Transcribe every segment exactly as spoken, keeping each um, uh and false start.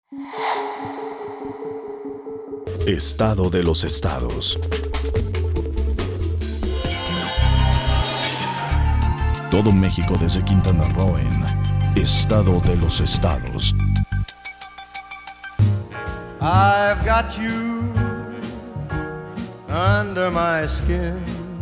Estado de los estados. Todo México desde Quintana Roo en Estado de los estados. I've got you under my skin.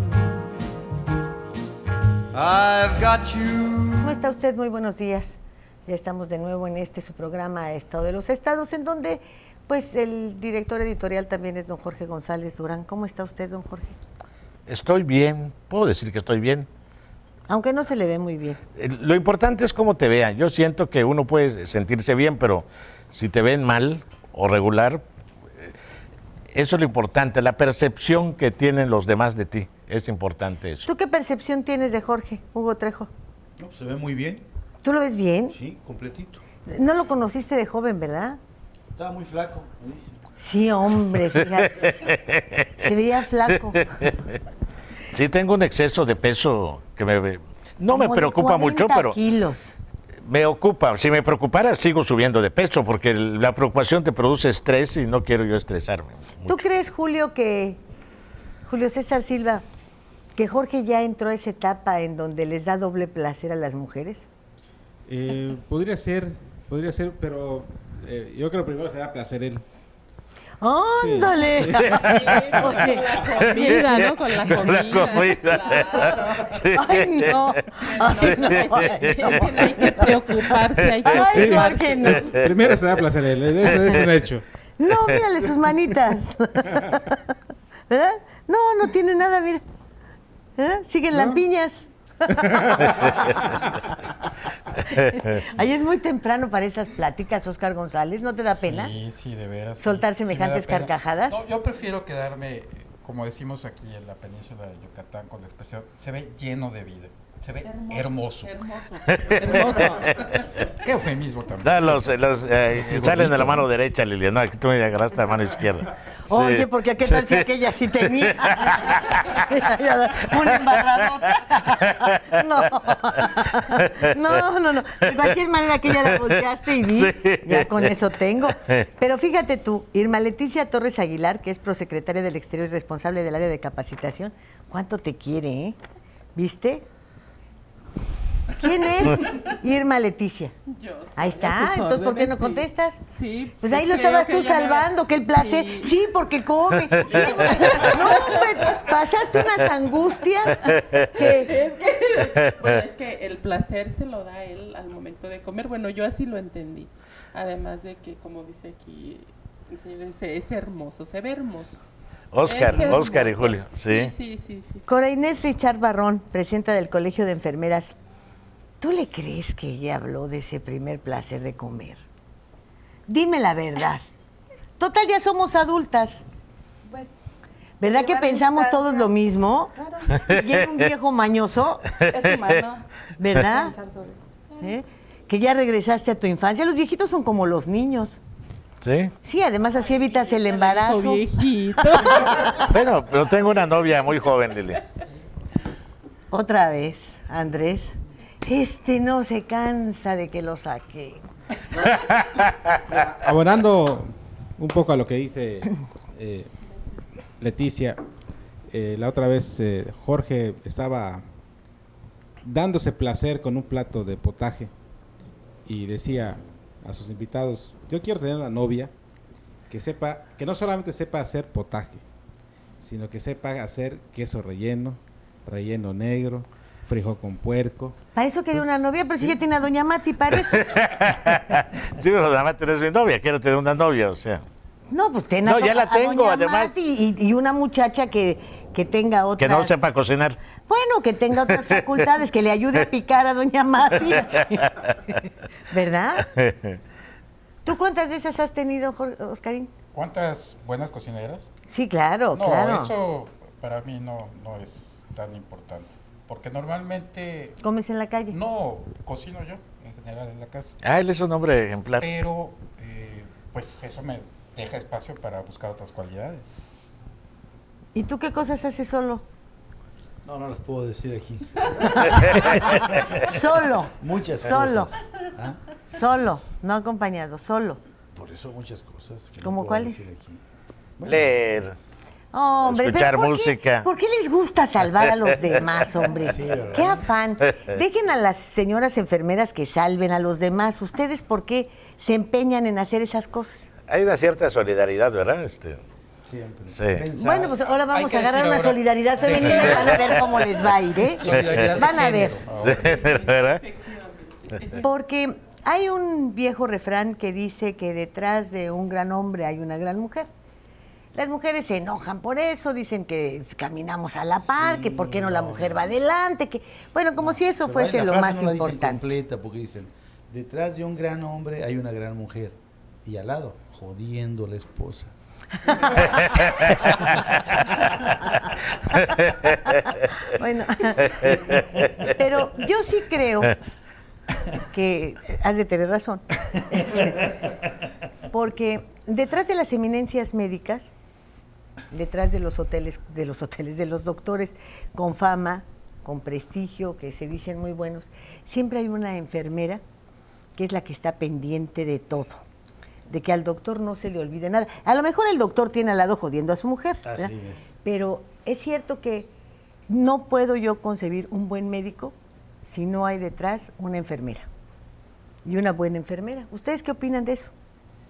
I've got you. ¿Cómo está usted? Muy buenos días. Ya estamos de nuevo en este su programa Estado de los Estados, en donde pues el director editorial también es don Jorge González Durán. ¿Cómo está usted, don Jorge? Estoy bien, puedo decir que estoy bien. Aunque no se le ve muy bien. Eh, Lo importante es cómo te vean. Yo siento que uno puede sentirse bien, pero si te ven mal o regular, eh, eso es lo importante, la percepción que tienen los demás de ti. Es importante eso. ¿Tú qué percepción tienes de Jorge, Hugo Trejo? No, se ve muy bien. ¿Tú lo ves bien? Sí, completito. No lo conociste de joven, ¿verdad? Estaba muy flaco, me dice. Sí, hombre, fíjate. Se veía flaco. Sí, tengo un exceso de peso que me no me Como de preocupa mucho, pero kilos. me ocupa. Si me preocupara, sigo subiendo de peso, porque la preocupación te produce estrés y no quiero yo estresarme mucho. ¿Tú crees, Julio, que Julio César Silva, que Jorge ya entró a esa etapa en donde les da doble placer a las mujeres? Eh, podría ser, podría ser, pero eh, yo creo que primero se da placer él. ¡Ándale! Sí. Con la comida, ¿no? Con la Con comida. la comida. Claro. Sí. ¡Ay, no! ¡Ay, no! Es que no hay que preocuparse, hay que ¡Ay, Sí. Jorge, no! Primero se da placer él, eso es un hecho. No, mírale sus manitas. ¿Verdad? No, no tiene nada, mira. ¿Verdad? Siguen ¿No? lampiñas. Ahí es muy temprano para esas pláticas, Óscar González, ¿no te da pena? Sí, sí, de veras. ¿Soltar sí, sí me semejantes da pena. carcajadas? No, yo prefiero quedarme, como decimos aquí en la península de Yucatán, con la expresión, se ve lleno de vida, se ve hermoso. Hermoso. Hermoso. Qué eufemismo también. Da los, los, eh, Sí, salen de la gordito, mano ¿no? derecha, Lilian. No, aquí tú me agarraste la mano izquierda. Oye, Sí. porque qué tal si aquella sí tenía una embarradota. No. No, no, no. De cualquier manera aquella la volteaste y vi, Sí. ya con eso tengo. Pero fíjate tú, Irma Leticia Torres Aguilar, que es prosecretaria del Exterior y responsable del área de capacitación, ¿cuánto te quiere, eh? ¿Viste? ¿Quién es Irma Leticia? Yo soy Ahí a está, sus entonces ¿por qué no órdenes, sí. contestas? Sí. Pues ahí lo creo estabas que tú ella me- salvando, que el placer. Sí. Sí, porque come. Sí, no, hombre, pasaste unas angustias. Que, Es que, bueno, es que el placer se lo da él al momento de comer. Bueno, yo así lo entendí. Además de que, como dice aquí el señor, es, es hermoso, se ve hermoso. Oscar, Es hermoso. Oscar y Julio. Sí. Sí, sí, sí, sí. Cora Inés Richard Barrón, presidenta del Colegio de Enfermeras, ¿tú le crees que ella habló de ese primer placer de comer? Dime la verdad. Total, ya somos adultas. Pues, ¿Verdad que llevar pensamos instancia. todos lo mismo? Claro, Y era un viejo mañoso, es humano. ¿verdad? Pensar sobre eso. ¿Eh? Que ya regresaste a tu infancia. Los viejitos son como los niños. Sí. Sí, además así evitas el embarazo. Dijo viejito. Bueno, pero tengo una novia muy joven, Lili. Otra vez, Andrés. Este no se cansa de que lo saque. Abonando un poco a lo que dice eh, Leticia, eh, la otra vez eh, Jorge estaba dándose placer con un plato de potaje y decía a sus invitados, yo quiero tener una novia que sepa, que no solamente sepa hacer potaje, sino que sepa hacer queso relleno, relleno negro, frijol con puerco. Para eso quería una novia, pero si ya tiene a Doña Mati, para eso. Sí, pero además tenés mi novia, quiero tener una novia, o sea. No, pues ten No, a, ya la a tengo, Doña además. Mati y, y una muchacha que, que tenga otras... Que no sepa cocinar. Bueno, que tenga otras facultades, que le ayude a picar a Doña Mati. ¿Verdad? ¿Tú cuántas de esas has tenido, Jor- Oscarín? ¿Cuántas buenas cocineras? Sí, claro, No, claro. eso para mí no, no es tan importante. Porque normalmente ¿Comes en la calle? no cocino yo, en general, en la casa. Ah, él es un hombre ejemplar. Pero, eh, pues eso me deja espacio para buscar otras cualidades. ¿Y tú qué cosas haces solo? No, no las puedo decir aquí. Solo. Muchas Solo. cosas. ¿Ah? Solo, no acompañado, solo. Por eso muchas cosas. que no ¿Cómo puedo cuáles? decir aquí. Bueno, Leer. Hombre, Escuchar ¿pero por música. Qué, ¿Por qué les gusta salvar a los demás, hombre? Sí, ¿verdad? Qué afán. Dejen a las señoras enfermeras que salven a los demás. ¿Ustedes por qué se empeñan en hacer esas cosas? Hay una cierta solidaridad, ¿verdad? Este, siempre. Sí. Pensar- Bueno, pues ahora vamos que a agarrar decir una ahora solidaridad de femenina y género. van a ver cómo les va a ir, ¿eh? Solidaridad de Van a ver. género. ¿verdad? Porque hay un viejo refrán que dice que detrás de un gran hombre hay una gran mujer. Las mujeres se enojan por eso, dicen que caminamos a la par, Sí, que por qué no, la no, mujer no. va adelante, que bueno, como si eso Pero fuese la lo frase más no la dicen importante. completa porque dicen, detrás de un gran hombre hay una gran mujer. Y al lado, jodiendo a la esposa. Bueno, pero yo sí creo que has de tener razón. Porque detrás de las eminencias médicas, detrás de los hoteles, de los hoteles, de los doctores con fama, con prestigio, que se dicen muy buenos, siempre hay una enfermera que es la que está pendiente de todo, de que al doctor no se le olvide nada. A lo mejor el doctor tiene al lado jodiendo a su mujer, ¿verdad? Así es. Pero es cierto que no puedo yo concebir un buen médico si no hay detrás una enfermera y una buena enfermera. ¿Ustedes qué opinan de eso?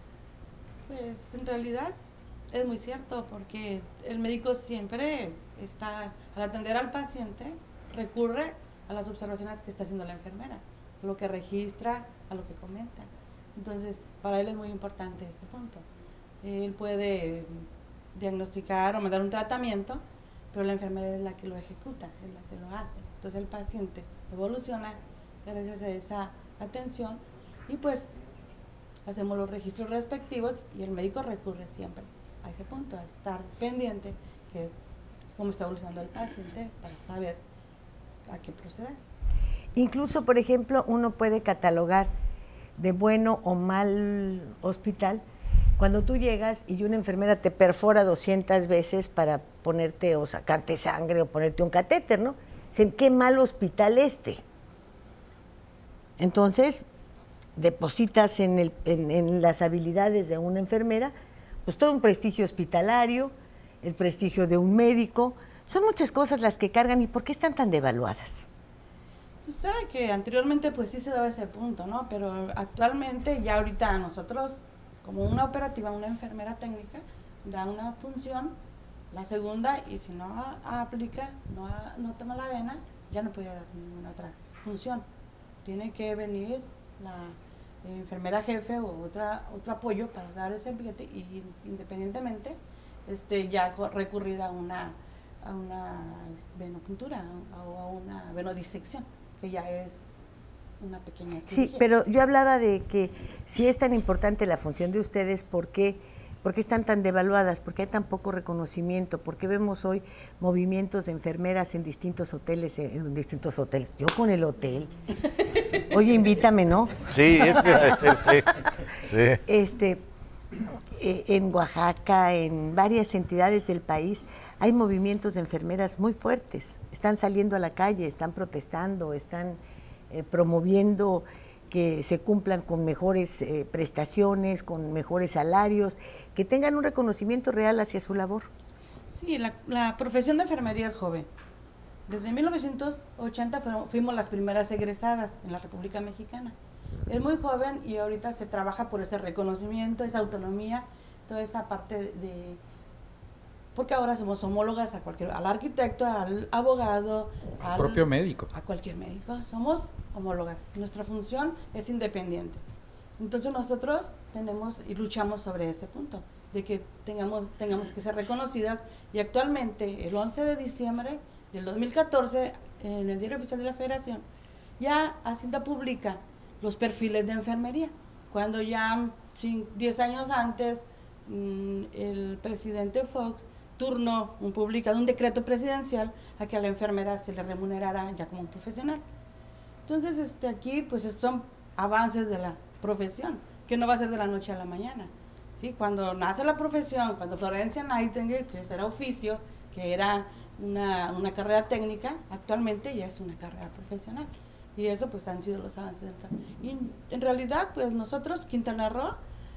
Pues en realidad es muy cierto, porque el médico siempre está, al atender al paciente, recurre a las observaciones que está haciendo la enfermera, a lo que registra, a lo que comenta. Entonces, para él es muy importante ese punto. Él puede diagnosticar o mandar un tratamiento, pero la enfermera es la que lo ejecuta, es la que lo hace. Entonces el paciente evoluciona gracias a esa atención y pues hacemos los registros respectivos y el médico recurre siempre a ese punto, a estar pendiente, que es cómo está evolucionando el paciente para saber a qué proceder. Incluso, por ejemplo, uno puede catalogar de bueno o mal hospital cuando tú llegas y una enfermera te perfora doscientas veces para ponerte o sacarte sangre o ponerte un catéter, ¿no? Dicen, qué mal hospital este. Entonces, depositas en, el, en, en las habilidades de una enfermera, pues todo un prestigio hospitalario, el prestigio de un médico. Son muchas cosas las que cargan. ¿Y por qué están tan devaluadas? Sucede que anteriormente pues sí se daba ese punto, ¿no? Pero actualmente ya ahorita nosotros, como una operativa, una enfermera técnica, da una función, la segunda, y si no a- aplica, no, a- no toma la vena, ya no puede dar ninguna otra función. Tiene que venir la enfermera jefe o otra, otro apoyo para dar ese billete y independientemente este, ya co- recurrir a una, a una venopuntura o a una venodisección, que ya es una pequeña Sí, cirugía. pero yo hablaba de que si es tan importante la función de ustedes, ¿por qué, por qué están tan devaluadas? ¿Por qué hay tan poco reconocimiento? ¿Por qué vemos hoy movimientos de enfermeras en distintos hoteles, en distintos hoteles? Yo con el hotel. Oye, invítame, ¿no? Sí, es que, sí, sí, sí. Este, eh, en Oaxaca, en varias entidades del país, hay movimientos de enfermeras muy fuertes. Están saliendo a la calle, están protestando, están eh, promoviendo que se cumplan con mejores eh, prestaciones, con mejores salarios, que tengan un reconocimiento real hacia su labor. Sí, la, la profesión de enfermería es joven. Desde mil novecientos ochenta fueron- fuimos las primeras egresadas en la República Mexicana. Es muy joven y ahorita se trabaja por ese reconocimiento, esa autonomía, toda esa parte de... Porque ahora somos homólogas a cualquier, al arquitecto, al abogado, Al propio médico. a cualquier médico. Somos homólogas. Nuestra función es independiente. Entonces nosotros tenemos y luchamos sobre ese punto, de que tengamos, tengamos que ser reconocidas. Y actualmente, el once de diciembre del dos mil catorce, en el Diario Oficial de la Federación, ya Hacienda publica los perfiles de enfermería. Cuando ya diez años antes, mmm, el presidente Fox turnó un publicado, un decreto presidencial, a que a la enfermera se le remunerara ya como un profesional. Entonces, este, aquí pues son avances de la profesión, que no va a ser de la noche a la mañana. ¿Sí? Cuando nace la profesión, cuando Florencia Nightingale, que era oficio, que era una, una carrera técnica, actualmente ya es una carrera profesional. Y eso pues han sido los avances del campo. Y en realidad pues nosotros, Quintana Roo,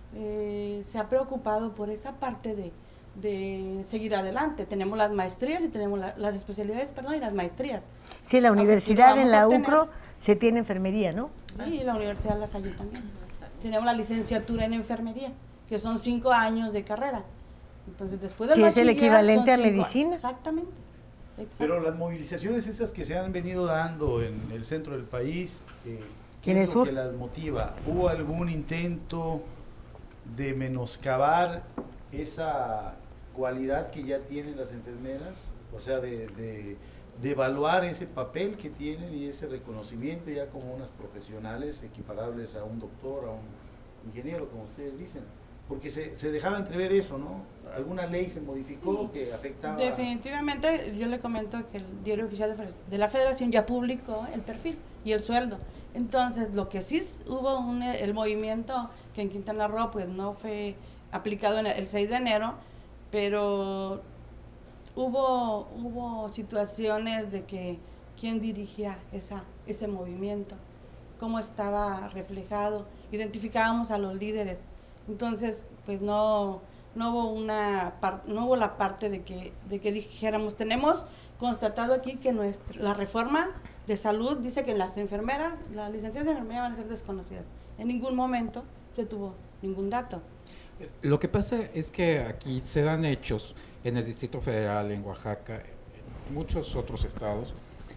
eh, se ha preocupado por esa parte de, de seguir adelante. Tenemos las maestrías y tenemos la, las especialidades, perdón, y las maestrías. Sí, en la universidad, en la tener, UCRO, se tiene enfermería, ¿no? Sí, y la Universidad La Salle también. Tenemos la licenciatura en enfermería, que son cinco años de carrera. Entonces, después del sí, es el equivalente a cinco, medicina. Exactamente. Exacto. Pero las movilizaciones esas que se han venido dando en el centro del país, eh, ¿qué ¿En el es lo sur? que las motiva? ¿Hubo algún intento de menoscabar esa cualidad que ya tienen las enfermeras? O sea, de, de, de evaluar ese papel que tienen y ese reconocimiento ya como unas profesionales equiparables a un doctor, a un ingeniero, como ustedes dicen. Porque se, se dejaba entrever eso, ¿no? ¿Alguna ley se modificó sí, que afectaba? Definitivamente, yo le comento que el Diario Oficial de la Federación ya publicó el perfil y el sueldo. Entonces, lo que sí hubo un, el movimiento que en Quintana Roo pues no fue aplicado en el, el seis de enero, pero hubo hubo situaciones de que quién dirigía esa ese movimiento, cómo estaba reflejado, identificábamos a los líderes. Entonces, pues no no hubo una par, no hubo la parte de que de que dijéramos, tenemos constatado aquí que nuestra la reforma de salud dice que las enfermeras, las licenciadas de enfermería van a ser desconocidas. En ningún momento se tuvo ningún dato. Lo que pasa es que aquí se dan hechos en el Distrito Federal, en Oaxaca, en muchos otros estados,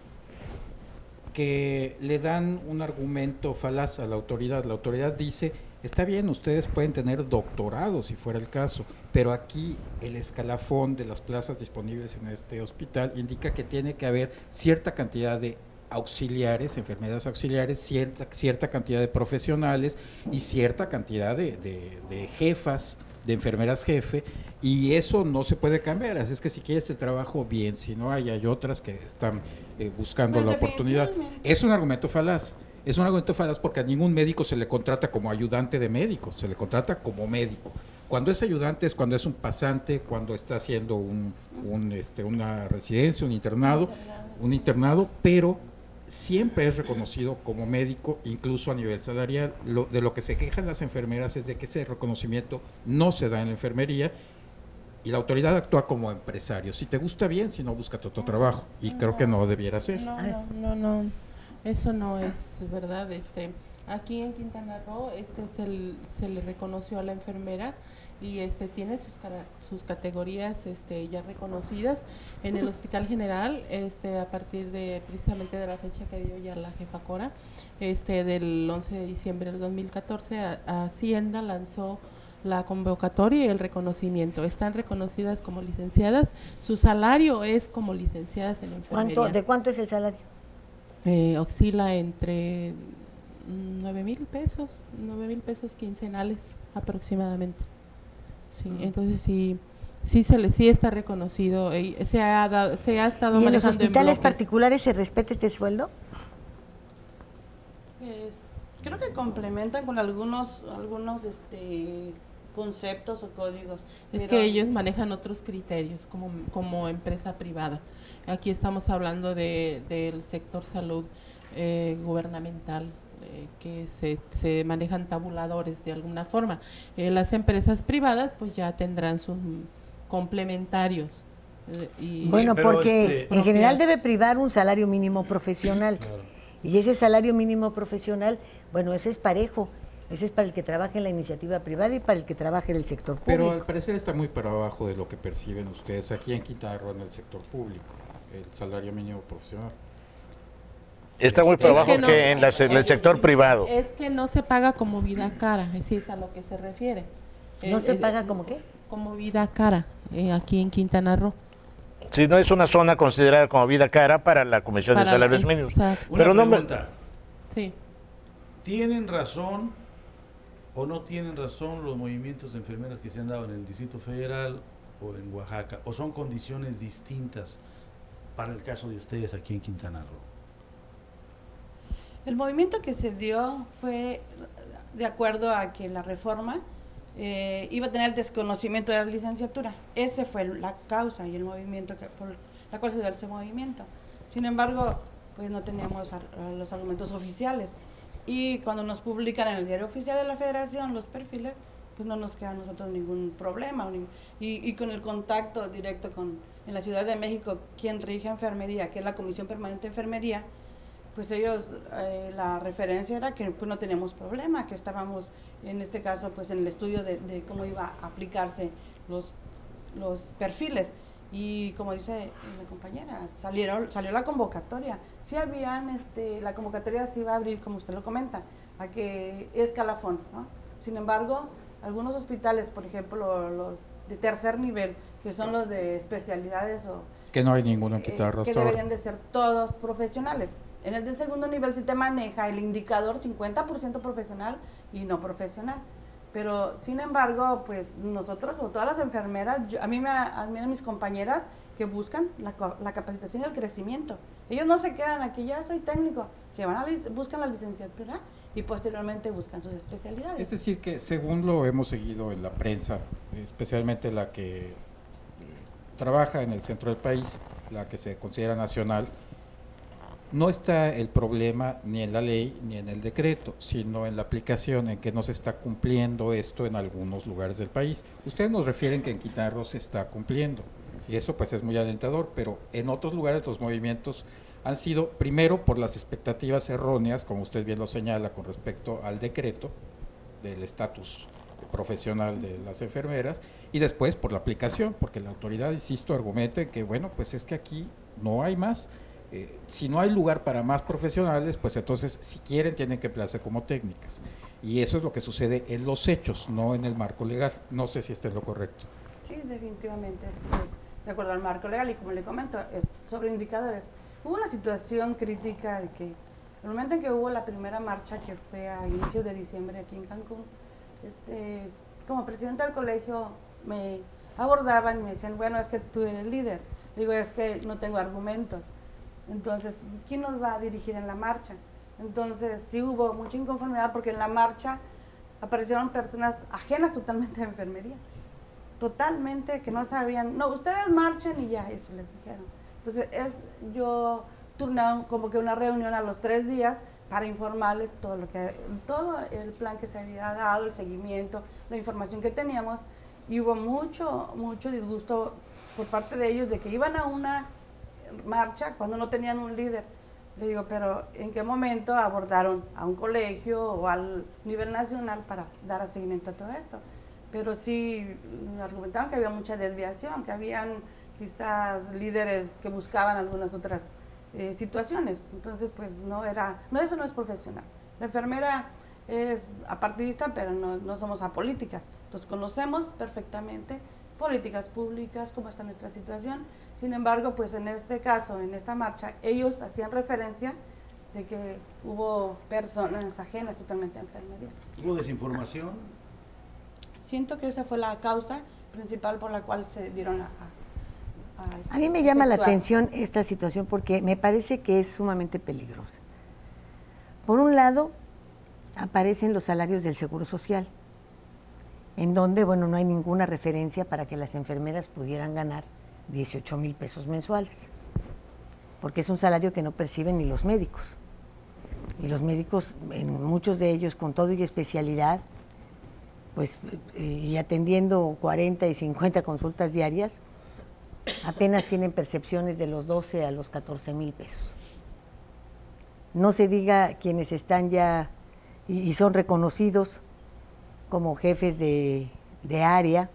que le dan un argumento falaz a la autoridad. La autoridad dice, está bien, ustedes pueden tener doctorado si fuera el caso, pero aquí el escalafón de las plazas disponibles en este hospital indica que tiene que haber cierta cantidad de auxiliares, enfermeras auxiliares, cierta, cierta cantidad de profesionales y cierta cantidad de, de, de jefas, de enfermeras jefe, y eso no se puede cambiar. Así es que si quieres el trabajo, bien, si no hay, hay otras que están eh, buscando pues la oportunidad. Es un argumento falaz. Es un argumento falaz porque a ningún médico se le contrata como ayudante de médico, se le contrata como médico. Cuando es ayudante es cuando es un pasante, cuando está haciendo un, un, este, una residencia, un internado, un internado, pero siempre es reconocido como médico, incluso a nivel salarial. Lo, de lo que se quejan las enfermeras es de que ese reconocimiento no se da en la enfermería y la autoridad actúa como empresario. Si te gusta bien, si no, búscate otro trabajo. Y no, creo que no debiera ser. No, no, no, no. Eso no es verdad. Este, aquí en Quintana Roo, este se le, se le reconoció a la enfermera y este tiene sus sus categorías este ya reconocidas en el Hospital General, este a partir de precisamente de la fecha que dio ya la jefa Cora, este del once de diciembre del dos mil catorce, a, a Hacienda lanzó la convocatoria y el reconocimiento. Están reconocidas como licenciadas, su salario es como licenciadas en enfermería. ¿Cuánto, ¿De cuánto es el salario? Eh, oscila entre nueve mil pesos, nueve mil pesos quincenales aproximadamente. Sí, uh-huh. Entonces sí, sí se le sí está reconocido, eh, se ha dado, se ha estado ¿Y manejando. en los hospitales en particulares se respeta este sueldo? Es, creo que complementan con algunos algunos este conceptos o códigos. Es que ellos manejan otros criterios como, como empresa privada. Aquí estamos hablando de del sector salud eh, gubernamental, eh, que se, se manejan tabuladores de alguna forma. Eh, las empresas privadas pues ya tendrán sus complementarios. Eh, y bueno, pero porque este, en general debe privar un salario mínimo profesional. Claro. Y ese salario mínimo profesional, bueno, ese es parejo. Ese es para el que trabaja en la iniciativa privada y para el que trabaja en el sector público. Pero al parecer está muy para abajo de lo que perciben ustedes aquí en Quintana Roo en el sector público, el salario mínimo profesional. Está muy para Es abajo que que, no, en la, en el sector privado. Es que no se paga como vida cara, así es a lo que se refiere. ¿No Eh, se eh, paga como qué? Como vida cara, eh, aquí en Quintana Roo. Si no es una zona considerada como vida cara para la Comisión Para de Salarios la- Mínimos. exacto. Una Pero no me- pregunta, Sí. ¿tienen razón o no tienen razón los movimientos de enfermeras que se han dado en el Distrito Federal o en Oaxaca? ¿O son condiciones distintas para el caso de ustedes aquí en Quintana Roo? El movimiento que se dio fue de acuerdo a que la reforma eh, iba a tener el desconocimiento de la licenciatura. Ese fue la causa y el movimiento que, por la cual se dio ese movimiento. Sin embargo, pues no teníamos ar- los argumentos oficiales. Y cuando nos publican en el Diario Oficial de la Federación los perfiles, pues no nos queda a nosotros ningún problema. Y, y con el contacto directo con en la Ciudad de México, quien rige enfermería, que es la Comisión Permanente de Enfermería, pues ellos, eh, la referencia era que pues, no teníamos problema, que estábamos en este caso pues en el estudio de, de cómo iba a aplicarse los, los perfiles. Y como dice la compañera, salieron, salió la convocatoria. Sí habían, este, la convocatoria se iba a abrir, como usted lo comenta, a que escalafón, ¿no? Sin embargo, algunos hospitales, por ejemplo, los de tercer nivel, que son los de especialidades o... Que no hay ninguno en Quintana Roo. Eh, que deberían de ser todos profesionales. En el de segundo nivel sí te maneja el indicador cincuenta por ciento profesional y no profesional. Pero, sin embargo, pues nosotros o todas las enfermeras, yo, a mí me admiran mis compañeras que buscan la, la capacitación y el crecimiento. Ellos no se quedan aquí, ya soy técnico, se van a buscan la licenciatura y posteriormente buscan sus especialidades. Es decir que, según lo hemos seguido en la prensa, especialmente la que trabaja en el centro del país, la que se considera nacional, no está el problema ni en la ley ni en el decreto, sino en la aplicación, en que no se está cumpliendo esto en algunos lugares del país. Ustedes nos refieren que en Quintana Roo se está cumpliendo, y eso pues es muy alentador, pero en otros lugares los movimientos han sido, primero, por las expectativas erróneas, como usted bien lo señala, con respecto al decreto del estatus profesional de las enfermeras, y después por la aplicación, porque la autoridad, insisto, argumenta que, bueno, pues es que aquí no hay más. Eh, si no hay lugar para más profesionales, pues entonces si quieren tienen que emplearse como técnicas, y eso es lo que sucede en los hechos, no en el marco legal. No sé si está en lo correcto. Sí, definitivamente es, es de acuerdo al marco legal, y como le comento, es sobre indicadores. Hubo una situación crítica de que el momento en que hubo la primera marcha, que fue a inicios de diciembre aquí en Cancún, este, como presidenta del colegio me abordaban y me decían, bueno, es que tú eres líder. Digo, es que no tengo argumentos. Entonces, ¿quién nos va a dirigir en la marcha? Entonces, sí hubo mucha inconformidad porque en la marcha aparecieron personas ajenas totalmente a enfermería, totalmente que no sabían, no, ustedes marchen y ya, eso les dijeron. Entonces, es, yo turné como que una reunión a los tres días para informarles todo lo que, todo el plan que se había dado, el seguimiento, la información que teníamos, y hubo mucho, mucho disgusto por parte de ellos de que iban a una marcha cuando no tenían un líder. Le digo, pero ¿en qué momento abordaron a un colegio o al nivel nacional para dar seguimiento a todo esto? Pero sí argumentaban que había mucha desviación, que habían quizás líderes que buscaban algunas otras eh, situaciones. Entonces, pues no era, no, eso no es profesional. La enfermera es apartidista, pero no, no somos apolíticas. Entonces conocemos perfectamente políticas públicas, cómo está nuestra situación. Sin embargo, pues en este caso, en esta marcha, ellos hacían referencia de que hubo personas ajenas totalmente a enfermería. ¿Hubo desinformación? Siento que esa fue la causa principal por la cual se dieron a... A, a, este, a mí me llama la efectuar. atención esta situación porque me parece que es sumamente peligrosa. Por un lado, aparecen los salarios del Seguro Social, en donde, bueno, no hay ninguna referencia para que las enfermeras pudieran ganar dieciocho mil pesos mensuales, porque es un salario que no perciben ni los médicos. Y los médicos, en muchos de ellos, con todo y especialidad, pues, eh, y atendiendo cuarenta y cincuenta consultas diarias, apenas tienen percepciones de los doce a los catorce mil pesos. No se diga quienes están ya y, y son reconocidos como jefes de, de área,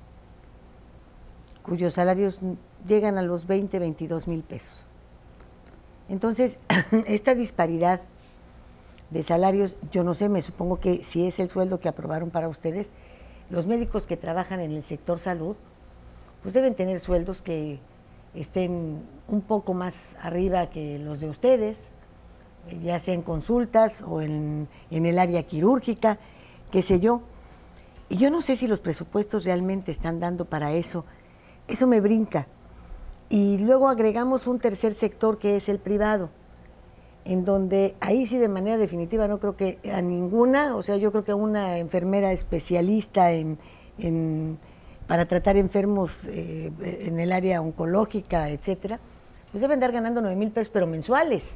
cuyos salarios llegan a los veinte, veintidós mil pesos. Entonces, esta disparidad de salarios, yo no sé, me supongo que si es el sueldo que aprobaron para ustedes, los médicos que trabajan en el sector salud, pues deben tener sueldos que estén un poco más arriba que los de ustedes, ya sea en consultas o en, en el área quirúrgica, qué sé yo. Y yo no sé si los presupuestos realmente están dando para eso. Eso me brinca. Y luego agregamos un tercer sector que es el privado, en donde ahí sí de manera definitiva no creo que a ninguna, o sea, yo creo que a una enfermera especialista en, en para tratar enfermos eh, en el área oncológica, etcétera, pues deben andar ganando nueve mil pesos, pero mensuales,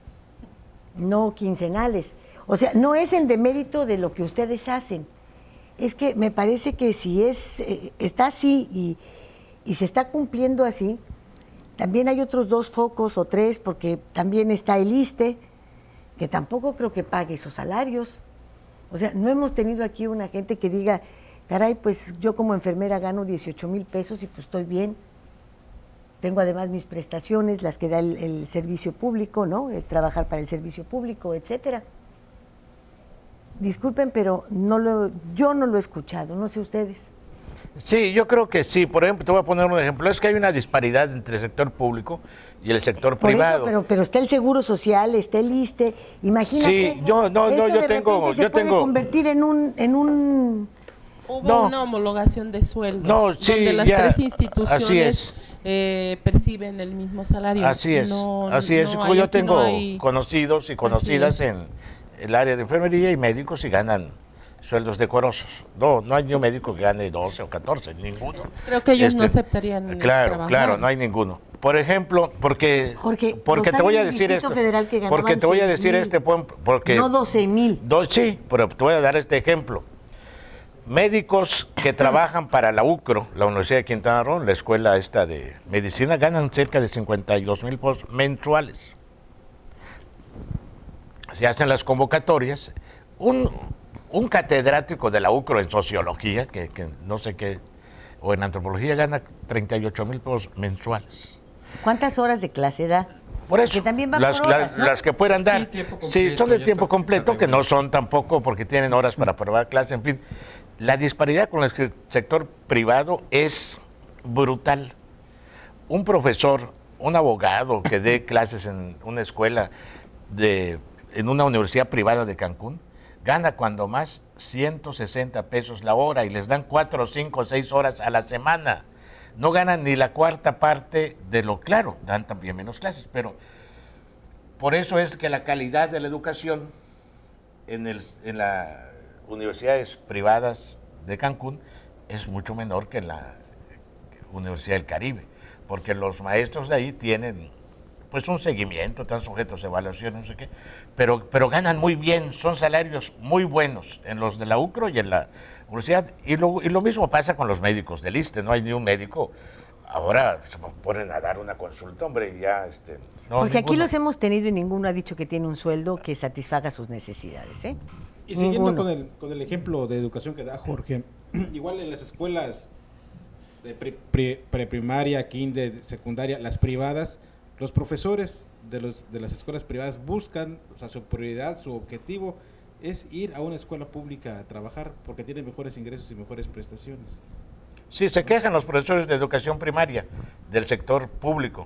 no quincenales. O sea, no es en demérito de lo que ustedes hacen, Es que me parece que si es eh, está así y, y se está cumpliendo así, también hay otros dos focos o tres, porque también está el ISSSTE, que tampoco creo que pague esos salarios. O sea, no hemos tenido aquí una gente que diga, caray, pues yo como enfermera gano dieciocho mil pesos y pues estoy bien. Tengo además mis prestaciones, las que da el, el servicio público, ¿no? El trabajar para el servicio público, etcétera. Disculpen, pero no lo, yo no lo he escuchado, no sé ustedes. Sí, yo creo que sí. Por ejemplo, te voy a poner un ejemplo. Es que hay una disparidad entre el sector público y el sector Por privado. eso, pero, pero está el Seguro Social, está el ISSSTE. Imagínate, Sí, yo- no, no, esto yo de tengo- repente se yo puede tengo- convertir en un, en un Hubo No. una homologación de sueldos, No, sí, donde las ya, tres así instituciones es. eh, perciben el mismo salario. Así es, No- así es. no hay- Yo aquí no tengo hay- conocidos y conocidas es. en el área de enfermería y médicos y ganan sueldos decorosos. No, no hay ni un médico que gane doce o catorce, ninguno. Creo que ellos no Este, aceptarían ese Claro, trabajo. claro, no hay ninguno. Por ejemplo, porque, Jorge, porque los te voy hay a en el decir Distrito esto. Federal que Porque ganaban te voy a seis decir mil, este point, porque no doce mil. Do- sí, pero te voy a dar este ejemplo. Médicos que trabajan para la U C R O, la Universidad de Quintana Roo, la escuela esta de medicina, ganan cerca de cincuenta y dos mil pesos mensuales. Se hacen las convocatorias. Un, un catedrático de la U C R O en sociología, que, que no sé qué, o en antropología, gana treinta y ocho mil pesos mensuales. ¿Cuántas horas de clase da? Por eso, Que también va las, por horas, las- ¿no? las que puedan dar. Sí, tiempo Sí, completo, son de ya tiempo estas completo, que no categorías. son tampoco porque tienen horas para probar clase, en fin. La disparidad con el se- sector privado es brutal. Un profesor, un abogado que dé clases en una escuela, de, en una universidad privada de Cancún, gana cuando más ciento sesenta pesos la hora y les dan cuatro, cinco, seis horas a la semana. No ganan ni la cuarta parte de lo claro, dan también menos clases, pero por eso es que la calidad de la educación en, el, en las universidades privadas de Cancún es mucho menor que en la Universidad del Caribe, porque los maestros de ahí tienen pues un seguimiento, están sujetos a evaluación, no sé qué, pero, pero ganan muy bien, son salarios muy buenos en los de la U C R O y en la universidad, y lo, y lo mismo pasa con los médicos del ISSSTE, no hay ni un médico, ahora se ponen a dar una consulta, hombre, y ya, este... No, Porque aquí ninguno. los hemos tenido y ninguno ha dicho que tiene un sueldo que satisfaga sus necesidades, ¿eh? Y siguiendo Ninguno. con el, con el ejemplo de educación que da Jorge, igual en las escuelas de pre- pre- preprimaria, kinder, secundaria, las privadas, los profesores de, los, de las escuelas privadas buscan, o sea, su prioridad, su objetivo es ir a una escuela pública a trabajar porque tienen mejores ingresos y mejores prestaciones. Sí, se quejan los profesores de educación primaria del sector público,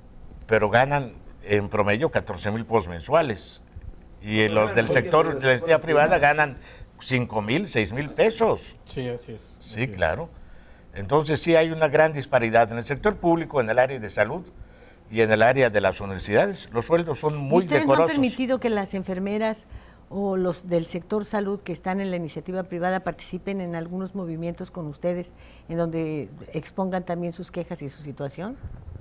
pero ganan en promedio catorce mil pesos mensuales. Y en los del sector de la entidad privada ganan cinco mil, seis mil pesos. Sí, así es. Sí, así es. claro. Entonces sí hay una gran disparidad en el sector público, en el área de salud y en el área de las universidades. Los sueldos son muy ¿Ustedes no han decorosos. permitido que las enfermeras o los del sector salud que están en la iniciativa privada participen en algunos movimientos con ustedes en donde expongan también sus quejas y su situación?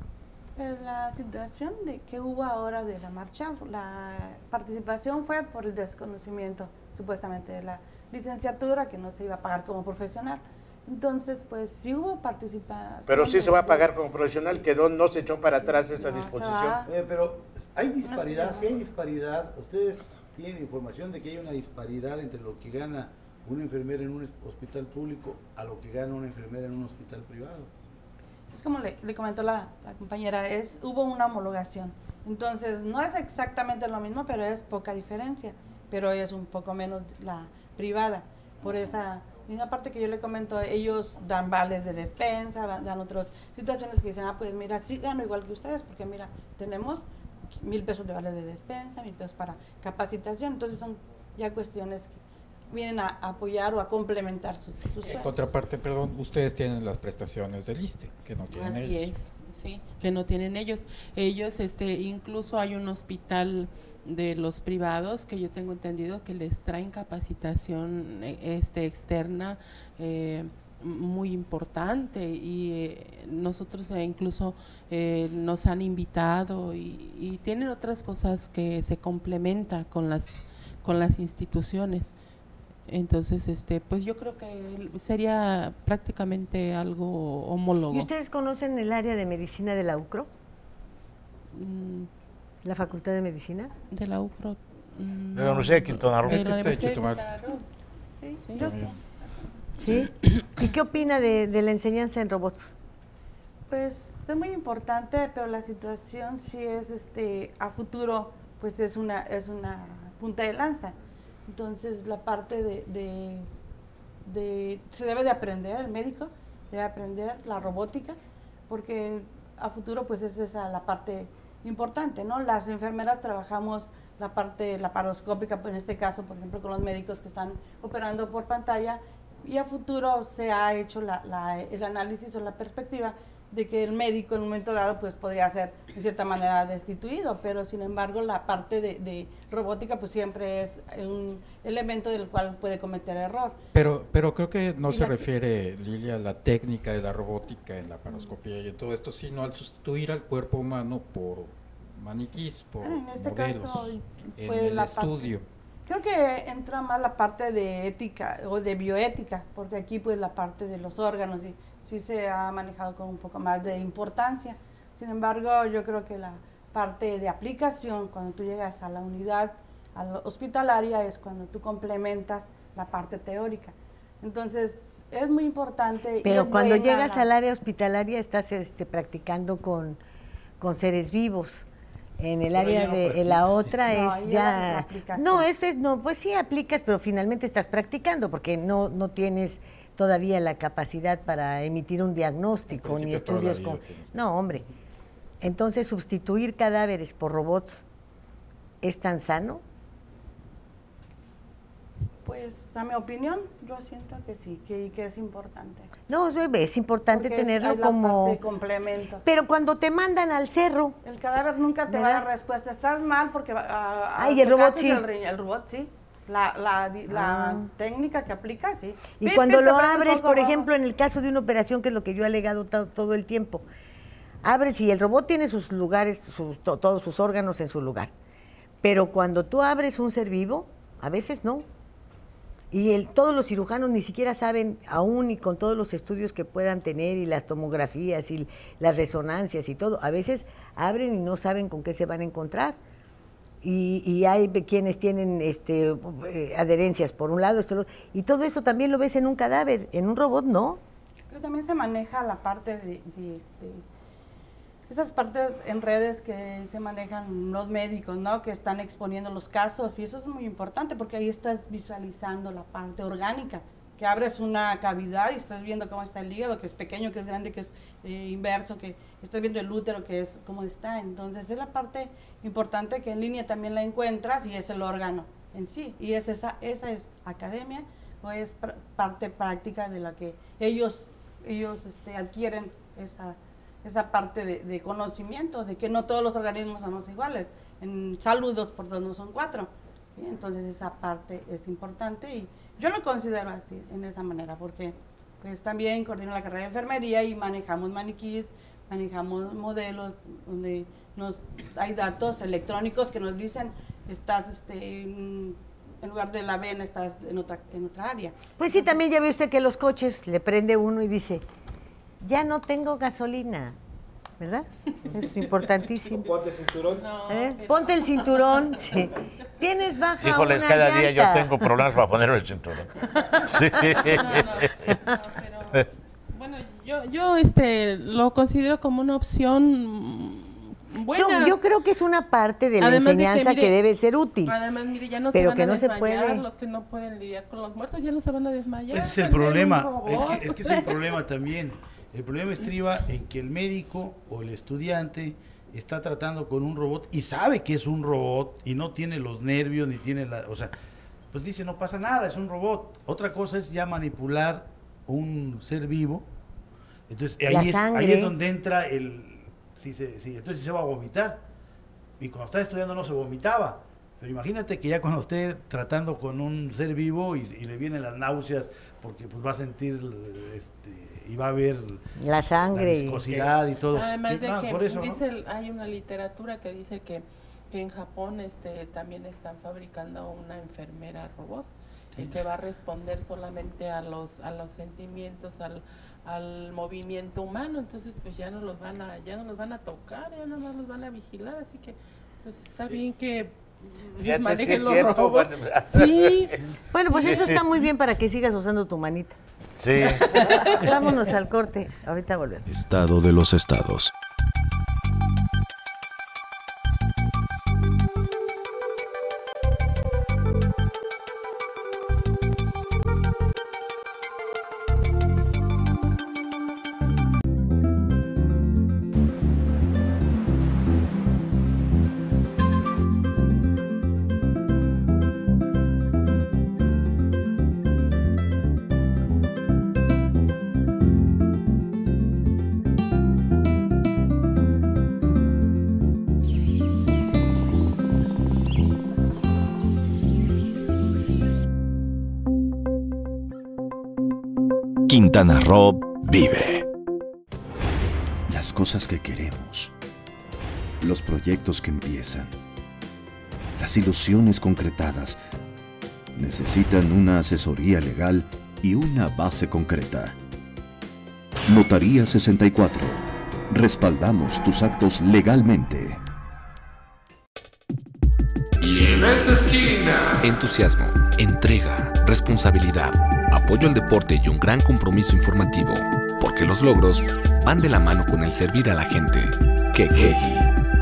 Eh, La situación de que hubo ahora de la marcha, la participación fue por el desconocimiento, supuestamente, de la licenciatura que no se iba a pagar como profesional. Entonces, pues sí hubo participación. Pero sí se va a de- pagar como profesional, que no, no se echó para atrás esa no, se disposición. va. Eh, pero hay disparidad, No si hay sé. disparidad, ustedes tienen información de que hay una disparidad entre lo que gana una enfermera en un es- hospital público a lo que gana una enfermera en un hospital privado. Es como le, le comentó la, la compañera, es hubo una homologación. Entonces, no es exactamente lo mismo, pero es poca diferencia. Pero es un poco menos la privada. Por esa misma parte que yo le comento, ellos dan vales de despensa, va- dan otras situaciones que dicen, ah, pues mira, sí gano igual que ustedes, porque mira, tenemos mil pesos de vales de despensa, mil pesos para capacitación. Entonces, son ya cuestiones que vienen a apoyar o a complementar sus, sus En sueldos. contraparte, perdón, ustedes tienen las prestaciones del ISSSTE, que no tienen Así ellos. es, sí, que no tienen ellos. Ellos, este, incluso hay un hospital de los privados que yo tengo entendido que les traen capacitación eh, este externa eh, muy importante y eh, nosotros eh, incluso eh, nos han invitado y, y tienen otras cosas que se complementa con las con las instituciones. Entonces, este, pues yo creo que sería prácticamente algo homólogo. ¿Y ustedes conocen el área de medicina de la U C R O? Mm, ¿La Facultad de Medicina? de la U C R O. mm, De la Universidad de Quintana Roo. de Es que la está Universidad de Chetumal. Quintana Roo. Sí, Sí. yo sí. Sí. ¿Y qué opina de, de la enseñanza en robots? Pues es muy importante, pero la situación sí es este a futuro, pues es una es una punta de lanza. Entonces la parte de, de, de se debe de aprender, el médico debe aprender la robótica, porque a futuro pues es esa la parte importante, ¿no? Las enfermeras trabajamos la parte laparoscópica, pues en este caso, por ejemplo, con los médicos que están operando por pantalla, y a futuro se ha hecho la, la, el análisis o la perspectiva de que el médico en un momento dado pues podría ser de cierta manera destituido, pero sin embargo la parte de, de robótica pues siempre es un elemento del cual puede cometer error. Pero, pero creo que no Y se la- refiere, Lilia, a la técnica de la robótica en la paroscopía y en todo esto, sino al sustituir al cuerpo humano por maniquís, por Ah, en este modelos, caso, en pues, el la parte- estudio. Creo que entra más la parte de ética o de bioética, porque aquí pues la parte de los órganos sí, sí se ha manejado con un poco más de importancia. Sin embargo, yo creo que la parte de aplicación, cuando tú llegas a la unidad a la hospitalaria, es cuando tú complementas la parte teórica. Entonces, es muy importante. y Pero es cuando buena llegas la- al área hospitalaria estás este, practicando con, con seres vivos. En el Pero área ya no de en la practicas, sí. otra No, es ya la ya aplicación. no este no pues sí aplicas, pero finalmente estás practicando porque no no tienes todavía la capacidad para emitir un diagnóstico En ni principio, toda la estudios vida con tienes que- no hombre. Entonces sustituir cadáveres por robots es tan sano. Pues, a mi opinión, yo siento que sí, que, que es importante. No, es, es importante Porque es- tenerlo hay la como parte de complemento. pero cuando te mandan al cerro El cadáver nunca te va a ¿Verdad? dar respuesta. Estás mal porque va a, Ay, el robot tocaste sí. El, riñ- el robot sí. La, la, di- la Ah. técnica que aplica, sí. y Pip, cuando pip, te lo ponen un abres, poco por rojo. ejemplo, en el caso de una operación, que es lo que yo he alegado to- todo el tiempo, abres y el robot tiene sus lugares, sus, to- todos sus órganos en su lugar. Pero cuando tú abres un ser vivo, a veces no. Y el, todos los cirujanos ni siquiera saben, aún y con todos los estudios que puedan tener y las tomografías y las resonancias y todo, a veces abren y no saben con qué se van a encontrar. Y, y hay de quienes tienen este, eh, adherencias por un lado, esto, lo- y todo eso también lo ves en un cadáver, en un robot no. Pero también se maneja la parte de, de este, esas partes en redes que se manejan los médicos, ¿no? Que están exponiendo los casos y eso es muy importante porque ahí estás visualizando la parte orgánica, que abres una cavidad y estás viendo cómo está el hígado, que es pequeño, que es grande, que es eh, inverso, que estás viendo el útero, que es cómo está. Entonces es la parte importante que en línea también la encuentras y es el órgano en sí. Y es esa, esa es academia o es pr- parte práctica de la que ellos, ellos este, adquieren esa, esa parte de, de conocimiento, de que no todos los organismos somos iguales. En salud dos por dos no son cuatro. ¿Sí? Entonces esa parte es importante y yo lo considero así, en esa manera, porque pues también coordino la carrera de enfermería y manejamos maniquíes, manejamos modelos donde nos hay datos electrónicos que nos dicen estás este, en, en lugar de la vena estás en otra en otra área. Pues sí, Entonces, también ya ve usted que los coches le prende uno y dice, ya no tengo gasolina, ¿verdad? Es importantísimo. Ponte cinturón. No, ¿Eh? pero- Ponte el cinturón. Sí. Tienes baja Híjoles, una cada día yo llanta. tengo problemas para ponerme el cinturón. Sí. No, no, no, pero bueno, yo, yo este lo considero como una opción mm, buena. Yo, yo creo que es una parte de la Además de que, enseñanza que, mire, debe ser útil. Además, mire, ya no Pero se van que a no se desmayar, puede. los que no pueden lidiar con los muertos ya no se van a desmayar. Ese es el tener un problema. robot. Es que, es que es el problema también. El problema estriba en que el médico o el estudiante está tratando con un robot y sabe que es un robot y no tiene los nervios ni tiene la, o sea, pues dice no pasa nada, es un robot. Otra cosa es ya manipular un ser vivo. Entonces La ahí es, ahí sangre. es donde entra el, si se, si, entonces se va a vomitar. Y cuando estaba estudiando no se vomitaba. Pero imagínate que ya cuando esté tratando con un ser vivo y, y le vienen las náuseas, porque pues va a sentir este, y va a ver La la sangre. y- viscosidad y todo. Además Que- de no, que por eso, ¿no? dice, el- hay una literatura que dice que, que en Japón este también están fabricando una enfermera robot el que va a responder solamente a los a los sentimientos, al, al movimiento humano, entonces pues ya no los van a ya no los van a tocar, ya no los van a vigilar, así que pues está bien que Fíjate, manejen sí es los cierto, robots. bueno. Sí. Bueno, pues eso está muy bien para que sigas usando tu manita. Sí. Vámonos al corte, ahorita volvemos. Estado de los estados. Quintana Roo vive. Las cosas que queremos, los proyectos que empiezan, las ilusiones concretadas, necesitan una asesoría legal y una base concreta. Notaría sesenta y cuatro. Respaldamos tus actos legalmente. Y en esta esquina, entusiasmo, entrega, responsabilidad, apoyo al deporte y un gran compromiso informativo, porque los logros van de la mano con el servir a la gente. Kekegi.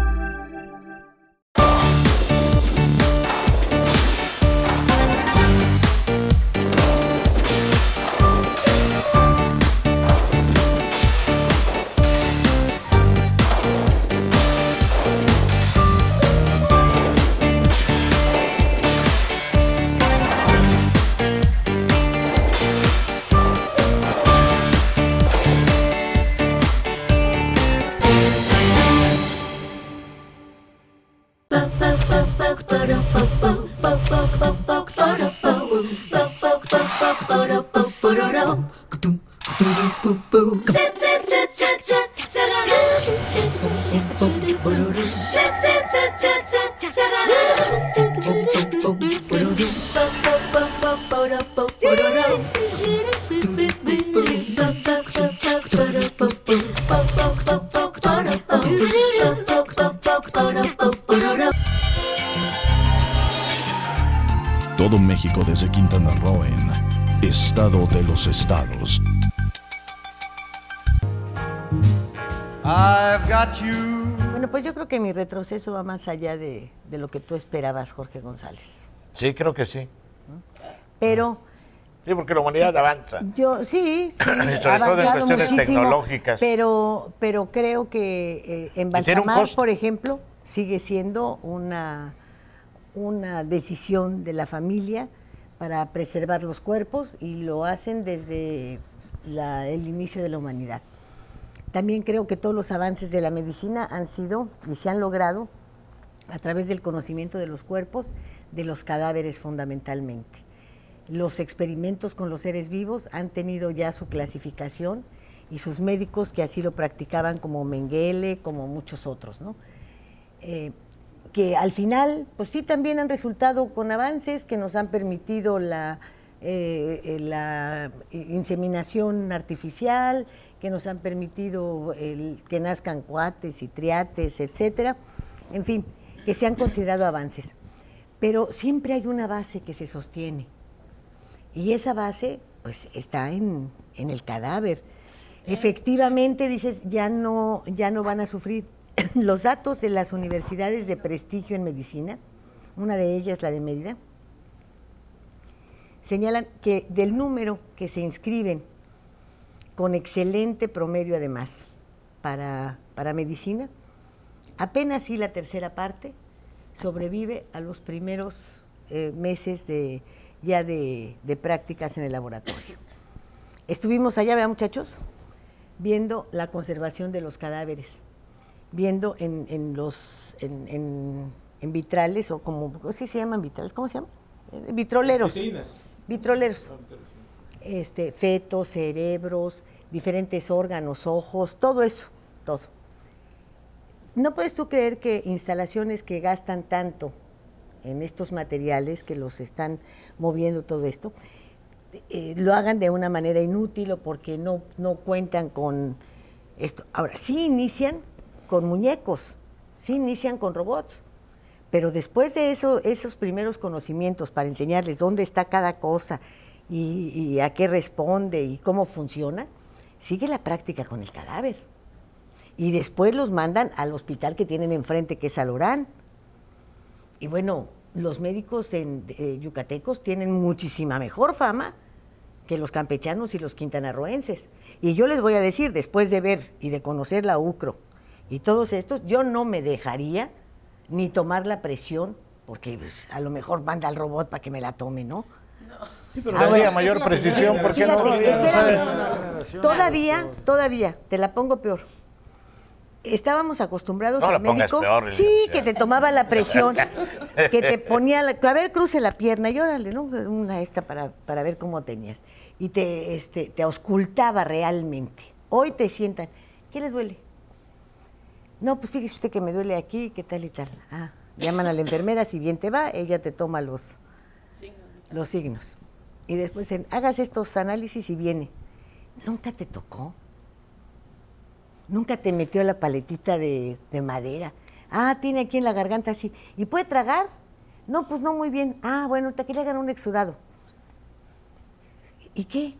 Todo México desde Quintana Roo en Estado de los Estados. I've got you. Bueno, pues yo creo que mi retroceso va más allá de, de lo que tú esperabas, Jorge González. Sí, creo que sí. Pero Sí, porque la humanidad avanza. yo sí, sí, Sobre ha todo en avanzado cuestiones muchísimo, tecnológicas. Pero, pero creo que eh, tiene un embalsamar, costo. por ejemplo, sigue siendo una, una decisión de la familia para preservar los cuerpos y lo hacen desde la- el inicio de la humanidad. También creo que todos los avances de la medicina han sido y se han logrado a través del conocimiento de los cuerpos, de los cadáveres fundamentalmente. Los experimentos con los seres vivos han tenido ya su clasificación y sus médicos que así lo practicaban, como Mengele, como muchos otros, ¿no? Eh, que al final, pues sí, también han resultado con avances que nos han permitido la, eh, eh, la inseminación artificial, que nos han permitido el, que nazcan cuates y triates, etcétera. En fin, que se han considerado avances. Pero siempre hay una base que se sostiene. Y esa base, pues, está en, en el cadáver. Efectivamente, dices, ya no, ya no van a sufrir. Los datos de las universidades de prestigio en medicina, una de ellas, la de Mérida, señalan que del número que se inscriben con excelente promedio además para, para medicina, apenas sí la tercera parte sobrevive a los primeros eh, meses de, ya de, de prácticas en el laboratorio. Estuvimos allá, ¿verdad, muchachos? Viendo la conservación de los cadáveres, viendo en, en los en, en, en vitrales, o como, ¿cómo se llaman vitrales? ¿Cómo se llaman? Eh, Vitroleros. Vitrinas. Vitroleros. Este, fetos, cerebros, diferentes órganos, ojos, todo eso, todo. ¿No puedes tú creer que instalaciones que gastan tanto en estos materiales que los están moviendo todo esto, eh, lo hagan de una manera inútil o porque no, no cuentan con esto. Ahora, sí inician con muñecos, sí inician con robots, pero después de eso, esos primeros conocimientos para enseñarles dónde está cada cosa y, y a qué responde y cómo funciona, sigue la práctica con el cadáver. Y después los mandan al hospital que tienen enfrente, que es Alorán. Y bueno, los médicos en, eh, yucatecos tienen muchísima mejor fama que los campechanos y los quintanarroenses. Y yo les voy a decir, después de ver y de conocer la UCRO y todos estos, yo no me dejaría ni tomar la presión, porque pues, a lo mejor manda al robot para que me la tome, ¿no? Sí, pero tendría mayor precisión, ¿por qué no? Fíjate, espérame, todavía, todavía, te la pongo peor. Estábamos acostumbrados No al la pongas médico, peor, sí, licenciada. que te tomaba la presión, que te ponía, la, a ver, cruce la pierna, y órale, ¿no? Una esta para, para ver cómo tenías. Y te, este, te auscultaba realmente. Hoy te sientan, ¿qué le duele? No, pues fíjese usted que me duele aquí, ¿qué tal y tal? Ah, llaman a la enfermera, si bien te va, ella te toma los, los signos. Y después, en, hagas estos análisis y viene. ¿Nunca te tocó? ¿Nunca te metió la paletita de, de madera? Ah, tiene aquí en la garganta así. ¿Y puede tragar? No, pues no muy bien. Ah, bueno, ahorita que le hagan un exudado. ¿Y qué?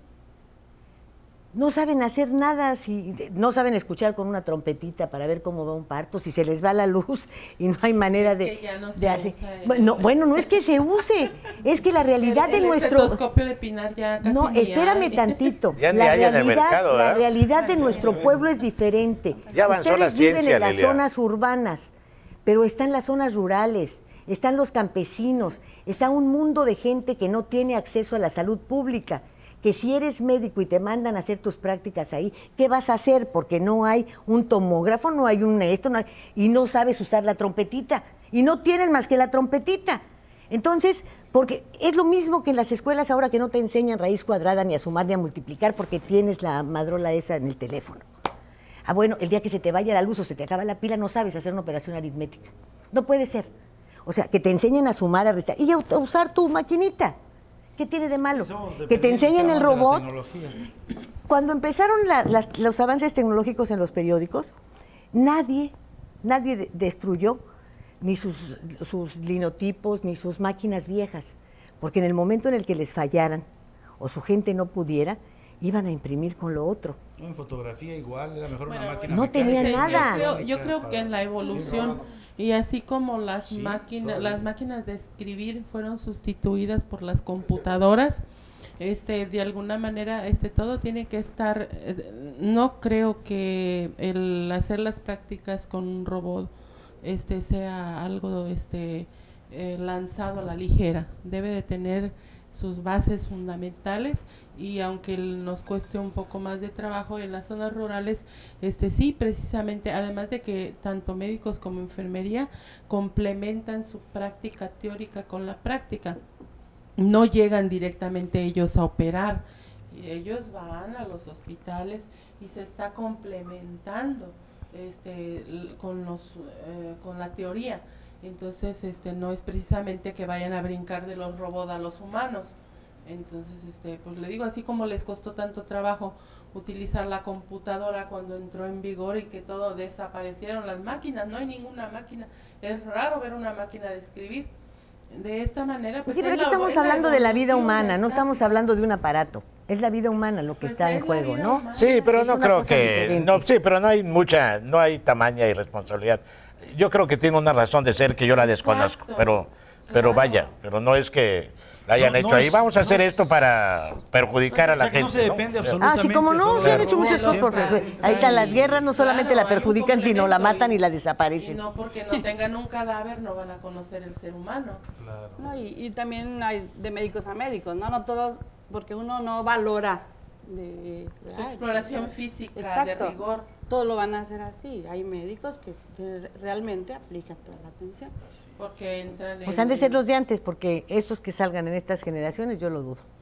No saben hacer nada, si, no saben escuchar con una trompetita para ver cómo va un parto, si se les va la luz y no hay manera de, que ya no de se hacer. usa el- Bueno, bueno, no es que se use, es que la realidad el, el de nuestro... estetoscopio de Pinar ya casi No, ni espérame hay. tantito. Ya ni la hay en el realidad, mercado, la ¿verdad? realidad de nuestro pueblo es diferente. Ya avanzó Ustedes la viven ciencia, en las Lilia. zonas urbanas, pero están las zonas rurales, están los campesinos, está un mundo de gente que no tiene acceso a la salud pública. Que si eres médico y te mandan a hacer tus prácticas ahí, ¿qué vas a hacer? Porque no hay un tomógrafo, no hay un esto, no hay, y no sabes usar la trompetita, y no tienen más que la trompetita. Entonces, porque es lo mismo que en las escuelas ahora que no te enseñan raíz cuadrada, ni a sumar, ni a multiplicar, porque tienes la madrola esa en el teléfono. Ah, bueno, el día que se te vaya la luz o se te acaba la pila, no sabes hacer una operación aritmética. No puede ser. O sea, que te enseñen a sumar, a restar, y a usar tu maquinita. ¿Qué tiene de malo? Que te enseñen el robot. Cuando empezaron la, las, los avances tecnológicos en los periódicos, nadie, nadie de, destruyó ni sus, sus linotipos, ni sus máquinas viejas, porque en el momento en el que les fallaran o su gente no pudiera, iban a imprimir con lo otro. No, en fotografía igual, era mejor Bueno, una máquina no mecánica. tenía Este, nada. Yo creo, yo creo que en la evolución, y así como las, Sí, máquinas, todavía. las máquinas de escribir fueron sustituidas por las computadoras, este, de alguna manera, este, todo tiene que estar, eh, no creo que el hacer las prácticas con un robot, este, sea algo, este, eh, lanzado a la ligera. Debe de tener sus bases fundamentales, y aunque nos cueste un poco más de trabajo en las zonas rurales, este sí, precisamente, además de que tanto médicos como enfermería complementan su práctica teórica con la práctica, no llegan directamente ellos a operar, y ellos van a los hospitales y se está complementando este l- con los eh, con la teoría. Entonces, este, no es precisamente que vayan a brincar de los robots a los humanos. Entonces, este, pues le digo, así como les costó tanto trabajo utilizar la computadora cuando entró en vigor y que todo desaparecieron las máquinas, no hay ninguna máquina, es raro ver una máquina de escribir. De esta manera, pues Sí, pero es aquí la- estamos es la hablando de la vida evolución, humana, no está. estamos hablando de un aparato. Es la vida humana lo que Pues está es en la juego, vida ¿no? humana. Sí, pero Es no una creo cosa que diferente. no, sí, pero no hay mucha, no hay tamaña y responsabilidad. Yo creo que tiene una razón de ser que yo la desconozco, Exacto. pero pero Claro. vaya, pero no es que la hayan No, hecho no ahí. es- Vamos a hacer no es- esto para perjudicar a O sea, la que no gente. se ¿no? depende Ah, absolutamente. sí, como no, solo se han de hecho muchas robots, cosas. siempre. Porque ahí están las guerras, no solamente Claro, la hay un perjudican, sino la complemento matan y la y desaparecen. no porque no tengan un cadáver no van a conocer el ser humano. Claro. No, y, y también hay de médicos a médicos, ¿no? No todos, porque uno no valora de, Su ay, exploración física Exacto. de rigor. Todos lo van a hacer así. Hay médicos que re- realmente aplican toda la atención. Porque entran Pues en- han de ser los de antes, porque estos que salgan en estas generaciones, yo lo dudo.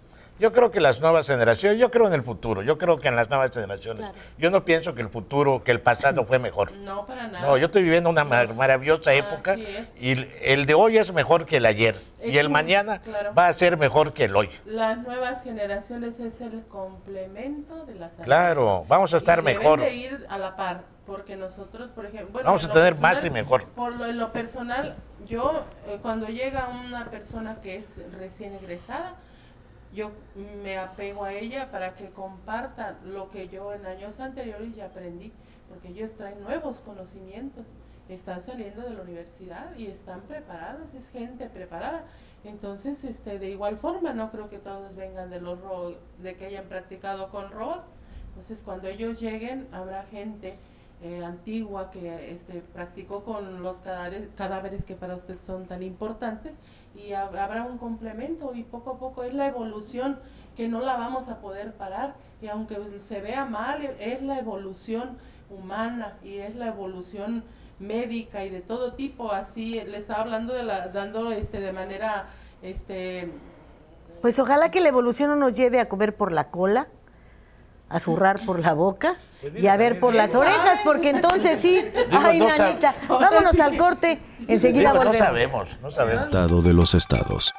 Yo creo que las nuevas generaciones, yo creo en el futuro, yo creo que en las nuevas generaciones. Claro. Yo no pienso que el futuro, que el pasado fue mejor. No, para nada. No, yo estoy viviendo una mar maravillosa época y el de hoy es mejor que el ayer. Es y el un, mañana claro. va a ser mejor que el hoy. Las nuevas generaciones es el complemento de las Claro, vamos a estar y mejor. Deben de ir a la par, porque nosotros, por ejemplo... Bueno, vamos a tener personal, más y mejor. Por lo, en lo personal, yo, eh, cuando llega una persona que es recién egresada, yo me apego a ella para que comparta lo que yo en años anteriores ya aprendí, porque ellos traen nuevos conocimientos, están saliendo de la universidad y están preparados, es gente preparada. Entonces, este, de igual forma, no creo que todos vengan de los robots, de que hayan practicado con robots. Entonces, cuando ellos lleguen, habrá gente eh, antigua que este, practicó con los cadáveres, cadáveres que para usted son tan importantes, y ha, habrá un complemento, y poco a poco es la evolución que no la vamos a poder parar, y aunque se vea mal, es la evolución humana y es la evolución médica y de todo tipo. Así le estaba hablando de la, dando este de manera este pues ojalá que la evolución no nos lleve a comer por la cola, a zurrar por la boca y a ver por las orejas, porque entonces sí. Ay, nanita, vámonos al corte, enseguida volvemos. No sabemos, no sabemos. Estado de los estados.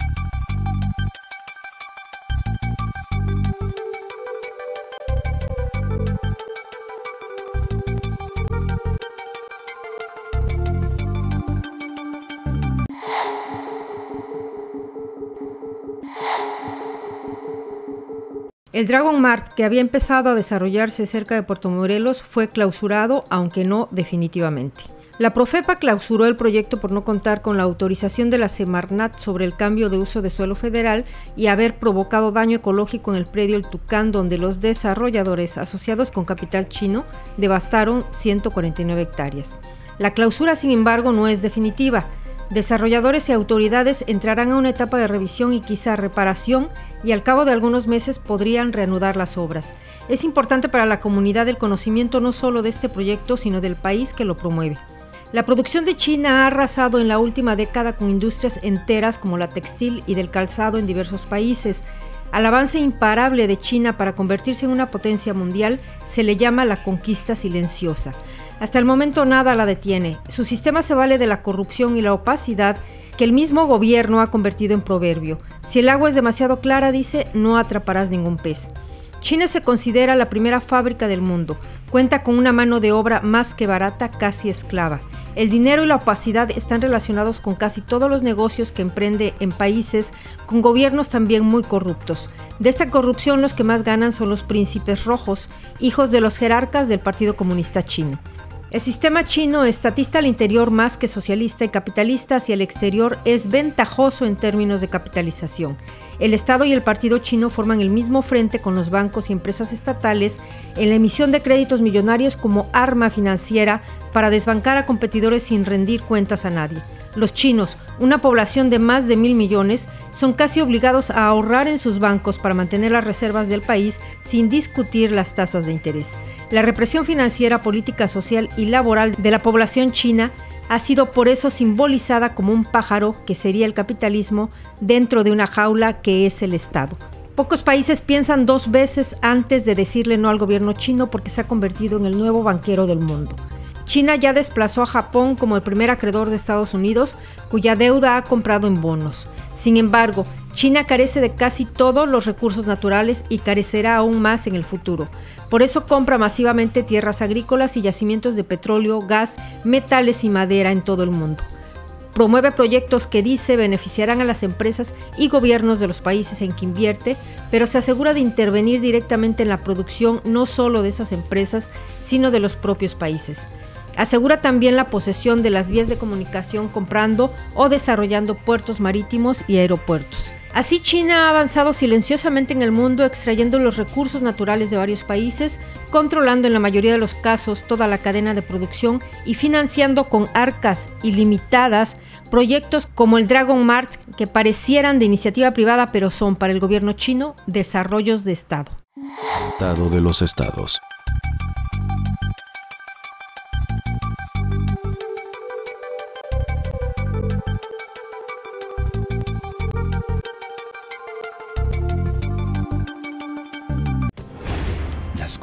El Dragon Mart, que había empezado a desarrollarse cerca de Puerto Morelos, fue clausurado, aunque no definitivamente. La Profepa clausuró el proyecto por no contar con la autorización de la Semarnat sobre el cambio de uso de suelo federal y haber provocado daño ecológico en el predio El Tucán, donde los desarrolladores asociados con capital chino devastaron ciento cuarenta y nueve hectáreas. La clausura, sin embargo, no es definitiva. Desarrolladores y autoridades entrarán a una etapa de revisión y quizá reparación, y al cabo de algunos meses podrían reanudar las obras. Es importante para la comunidad el conocimiento no solo de este proyecto, sino del país que lo promueve. La producción de China ha arrasado en la última década con industrias enteras como la textil y del calzado en diversos países. Al avance imparable de China para convertirse en una potencia mundial se le llama la conquista silenciosa. Hasta el momento nada la detiene. Su sistema se vale de la corrupción y la opacidad que el mismo gobierno ha convertido en proverbio. Si el agua es demasiado clara, dice, no atraparás ningún pez. China se considera la primera fábrica del mundo. Cuenta con una mano de obra más que barata, casi esclava. El dinero y la opacidad están relacionados con casi todos los negocios que emprende en países con gobiernos también muy corruptos. De esta corrupción los que más ganan son los príncipes rojos, hijos de los jerarcas del Partido Comunista Chino. El sistema chino, estatista al interior más que socialista y capitalista hacia el exterior, es ventajoso en términos de capitalización. El Estado y el Partido Chino forman el mismo frente con los bancos y empresas estatales en la emisión de créditos millonarios como arma financiera para desbancar a competidores sin rendir cuentas a nadie. Los chinos, una población de más de mil millones, son casi obligados a ahorrar en sus bancos para mantener las reservas del país sin discutir las tasas de interés. La represión financiera, política, social y laboral de la población china ha sido por eso simbolizada como un pájaro, que sería el capitalismo, dentro de una jaula que es el Estado. Pocos países piensan dos veces antes de decirle no al gobierno chino porque se ha convertido en el nuevo banquero del mundo. China ya desplazó a Japón como el primer acreedor de Estados Unidos, cuya deuda ha comprado en bonos. Sin embargo, China carece de casi todos los recursos naturales y carecerá aún más en el futuro. Por eso compra masivamente tierras agrícolas y yacimientos de petróleo, gas, metales y madera en todo el mundo. Promueve proyectos que dice beneficiarán a las empresas y gobiernos de los países en que invierte, pero se asegura de intervenir directamente en la producción no solo de esas empresas, sino de los propios países. Asegura también la posesión de las vías de comunicación comprando o desarrollando puertos marítimos y aeropuertos. Así, China ha avanzado silenciosamente en el mundo, extrayendo los recursos naturales de varios países, controlando en la mayoría de los casos toda la cadena de producción y financiando con arcas ilimitadas proyectos como el Dragon Mart, que parecieran de iniciativa privada, pero son para el gobierno chino desarrollos de Estado. Estado de los estados.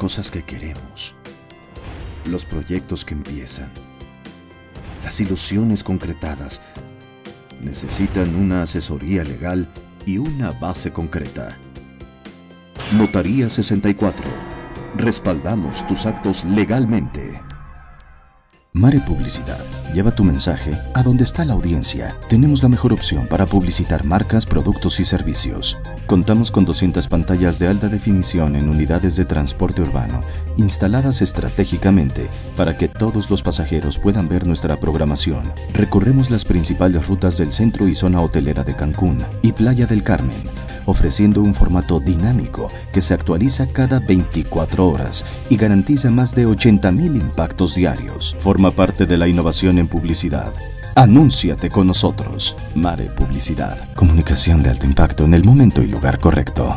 cosas que queremos, los proyectos que empiezan, las ilusiones concretadas, necesitan una asesoría legal y una base concreta. Notaría sesenta y cuatro. Respaldamos tus actos legalmente. Mare Publicidad. Lleva tu mensaje a donde está la audiencia. Tenemos la mejor opción para publicitar marcas, productos y servicios. Contamos con doscientas pantallas de alta definición en unidades de transporte urbano, instaladas estratégicamente para que todos los pasajeros puedan ver nuestra programación. Recorremos las principales rutas del centro y zona hotelera de Cancún y Playa del Carmen, ofreciendo un formato dinámico que se actualiza cada veinticuatro horas y garantiza más de ochenta mil impactos diarios. Forma parte de la innovación en publicidad. Anúnciate con nosotros. Mare Publicidad. Comunicación de alto impacto en el momento y lugar correcto.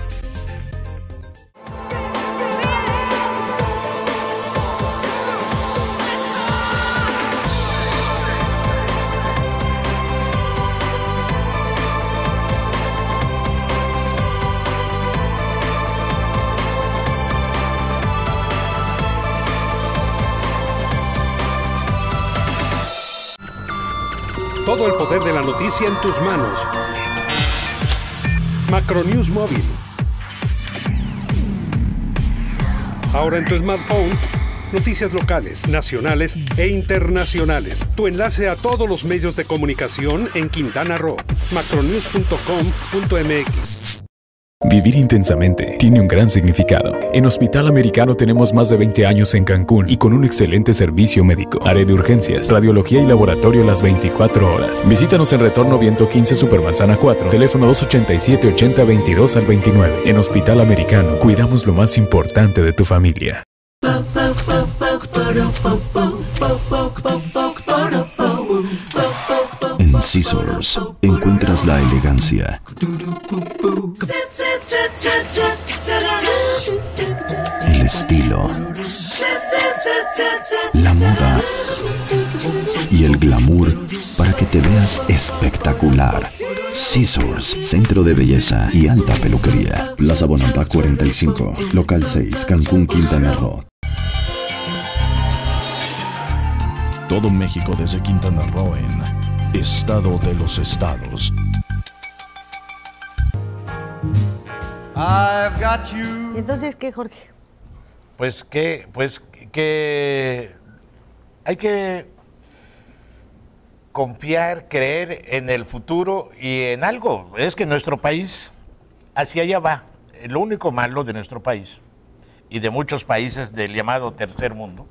Todo el poder de la noticia en tus manos. Macronews Móvil. Ahora en tu smartphone, noticias locales, nacionales e internacionales. Tu enlace a todos los medios de comunicación en Quintana Roo. macronews punto com punto m x. Vivir intensamente tiene un gran significado. En Hospital Americano tenemos más de veinte años en Cancún y con un excelente servicio médico. Área de urgencias, radiología y laboratorio las veinticuatro horas. Visítanos en Retorno Viento quince Supermanzana cuatro, teléfono dos ochenta y siete, ochenta, veintidós al veintinueve. En Hospital Americano, cuidamos lo más importante de tu familia. En Scissors encuentras la elegancia, el estilo, la moda y el glamour para que te veas espectacular. Scissors, centro de belleza y alta peluquería. Plaza Bonampak cuarenta y cinco, local seis, Cancún, Quintana Roo. Todo México desde Quintana Roo en Estado de los Estados. I've got you. ¿Y entonces qué, Jorge? Pues que, pues que hay que confiar, creer en el futuro y en algo. Es que nuestro país hacia allá va. Lo único malo de nuestro país y de muchos países del llamado tercer mundo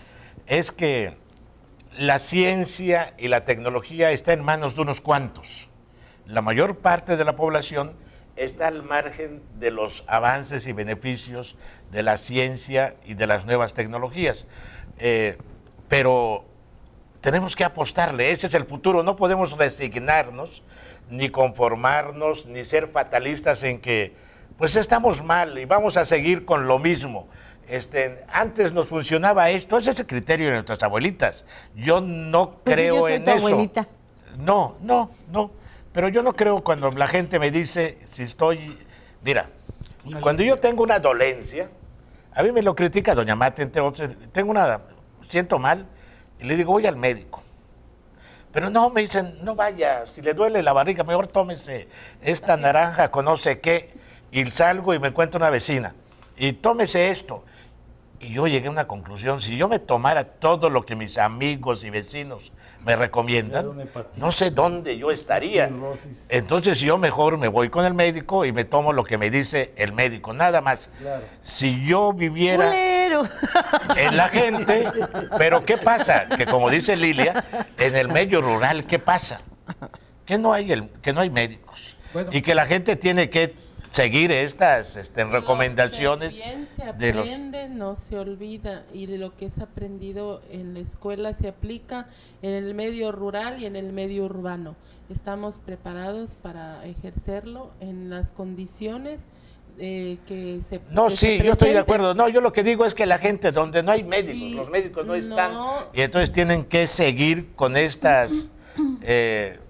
es que la ciencia y la tecnología está en manos de unos cuantos. La mayor parte de la población está al margen de los avances y beneficios de la ciencia y de las nuevas tecnologías. Eh, pero tenemos que apostarle, ese es el futuro. No podemos resignarnos, ni conformarnos, ni ser fatalistas en que pues estamos mal y vamos a seguir con lo mismo. Este, antes nos funcionaba esto, ese es el criterio de nuestras abuelitas. Yo no Pues sí, creo yo soy en tu eso. abuelita. No, no, no. Pero yo no creo cuando la gente me dice si estoy. Mira, Una cuando limpia. yo tengo una dolencia, a mí me lo critica doña Mate, entre otros, tengo una, siento mal y le digo voy al médico. Pero no, me dicen, no vaya, si le duele la barriga, mejor tómese esta naranja con no sé qué. Y salgo y me encuentro una vecina. Y tómese esto. Y yo llegué a una conclusión, si yo me tomara todo lo que mis amigos y vecinos me recomiendan, no sé dónde yo estaría. Entonces yo mejor me voy con el médico y me tomo lo que me dice el médico, nada más. Claro. Si yo viviera Culero. en la gente, pero ¿qué pasa? Que como dice Lilia, en el medio rural, ¿qué pasa? Que no hay, el, que no hay médicos. Bueno. Y que la gente tiene que seguir estas este, recomendaciones Lo que bien se de los... aprende no se olvida, y lo que es aprendido en la escuela se aplica en el medio rural y en el medio urbano. Estamos preparados para ejercerlo en las condiciones eh, que se No, que sí, se yo estoy de presenten. acuerdo. No, yo lo que digo es que la gente donde no hay médicos, Y los médicos no, no. están, y entonces tienen que seguir con estas eh,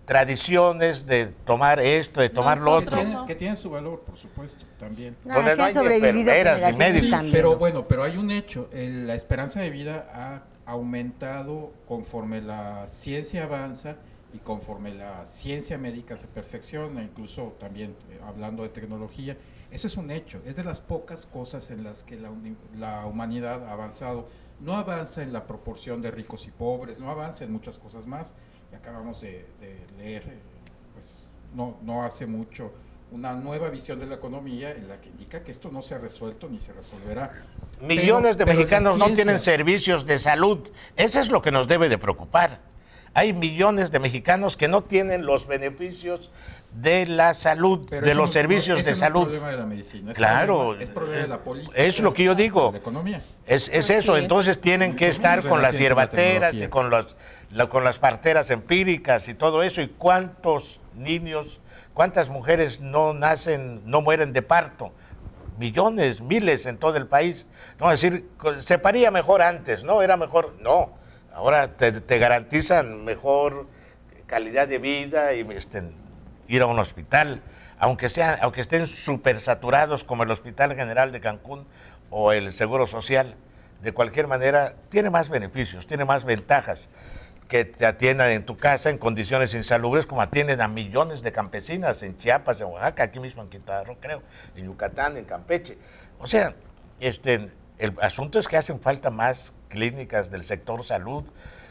tradiciones, de tomar esto, de tomar lo que otro. tiene, que tiene su valor, por supuesto, también. No, Donde así no han hay ni sobrevivido enfermeras, ni generaciones médicos. también. Pero bueno, pero hay un hecho, el- la esperanza de vida ha aumentado conforme la ciencia avanza y conforme la ciencia médica se perfecciona, incluso también eh, hablando de tecnología. Eso es un hecho, es de las pocas cosas en las que la, uni- la humanidad ha avanzado. No avanza en la proporción de ricos y pobres, no avanza en muchas cosas más. Y acabamos de, de leer, eh, pues no, no hace mucho, una nueva visión de la economía en la que indica que esto no se ha resuelto ni se resolverá. Millones Pero- de pero la mexicanos no ciencia- tienen servicios de salud. Eso es lo que nos debe de preocupar. Hay millones de mexicanos que no tienen los beneficios de la salud, Pero de eso los no- servicios ese de no salud. Es problema de la medicina, es Claro, problema- es problema de la política, es lo que yo digo. de la economía. Es, es Así eso, es. entonces tienen que Mucho estar menos de con la las ciencia y la hierbateras y tecnología. con, los, la- con las parteras empíricas y todo eso. ¿Y cuántos niños, cuántas mujeres no nacen, no mueren de parto? Millones, miles en todo el país. No, es decir, co- se paría mejor antes, ¿no? Era mejor, no. Ahora te, te garantizan mejor calidad de vida y este, ir a un hospital, aunque sea, aunque estén súper saturados como el Hospital General de Cancún o el Seguro Social. De cualquier manera, tiene más beneficios, tiene más ventajas que te atiendan en tu casa en condiciones insalubres como atienden a millones de campesinas en Chiapas, en Oaxaca, aquí mismo en Quintana Roo, creo, en Yucatán, en Campeche. O sea, este, el asunto es que hacen falta más clínicas del sector salud.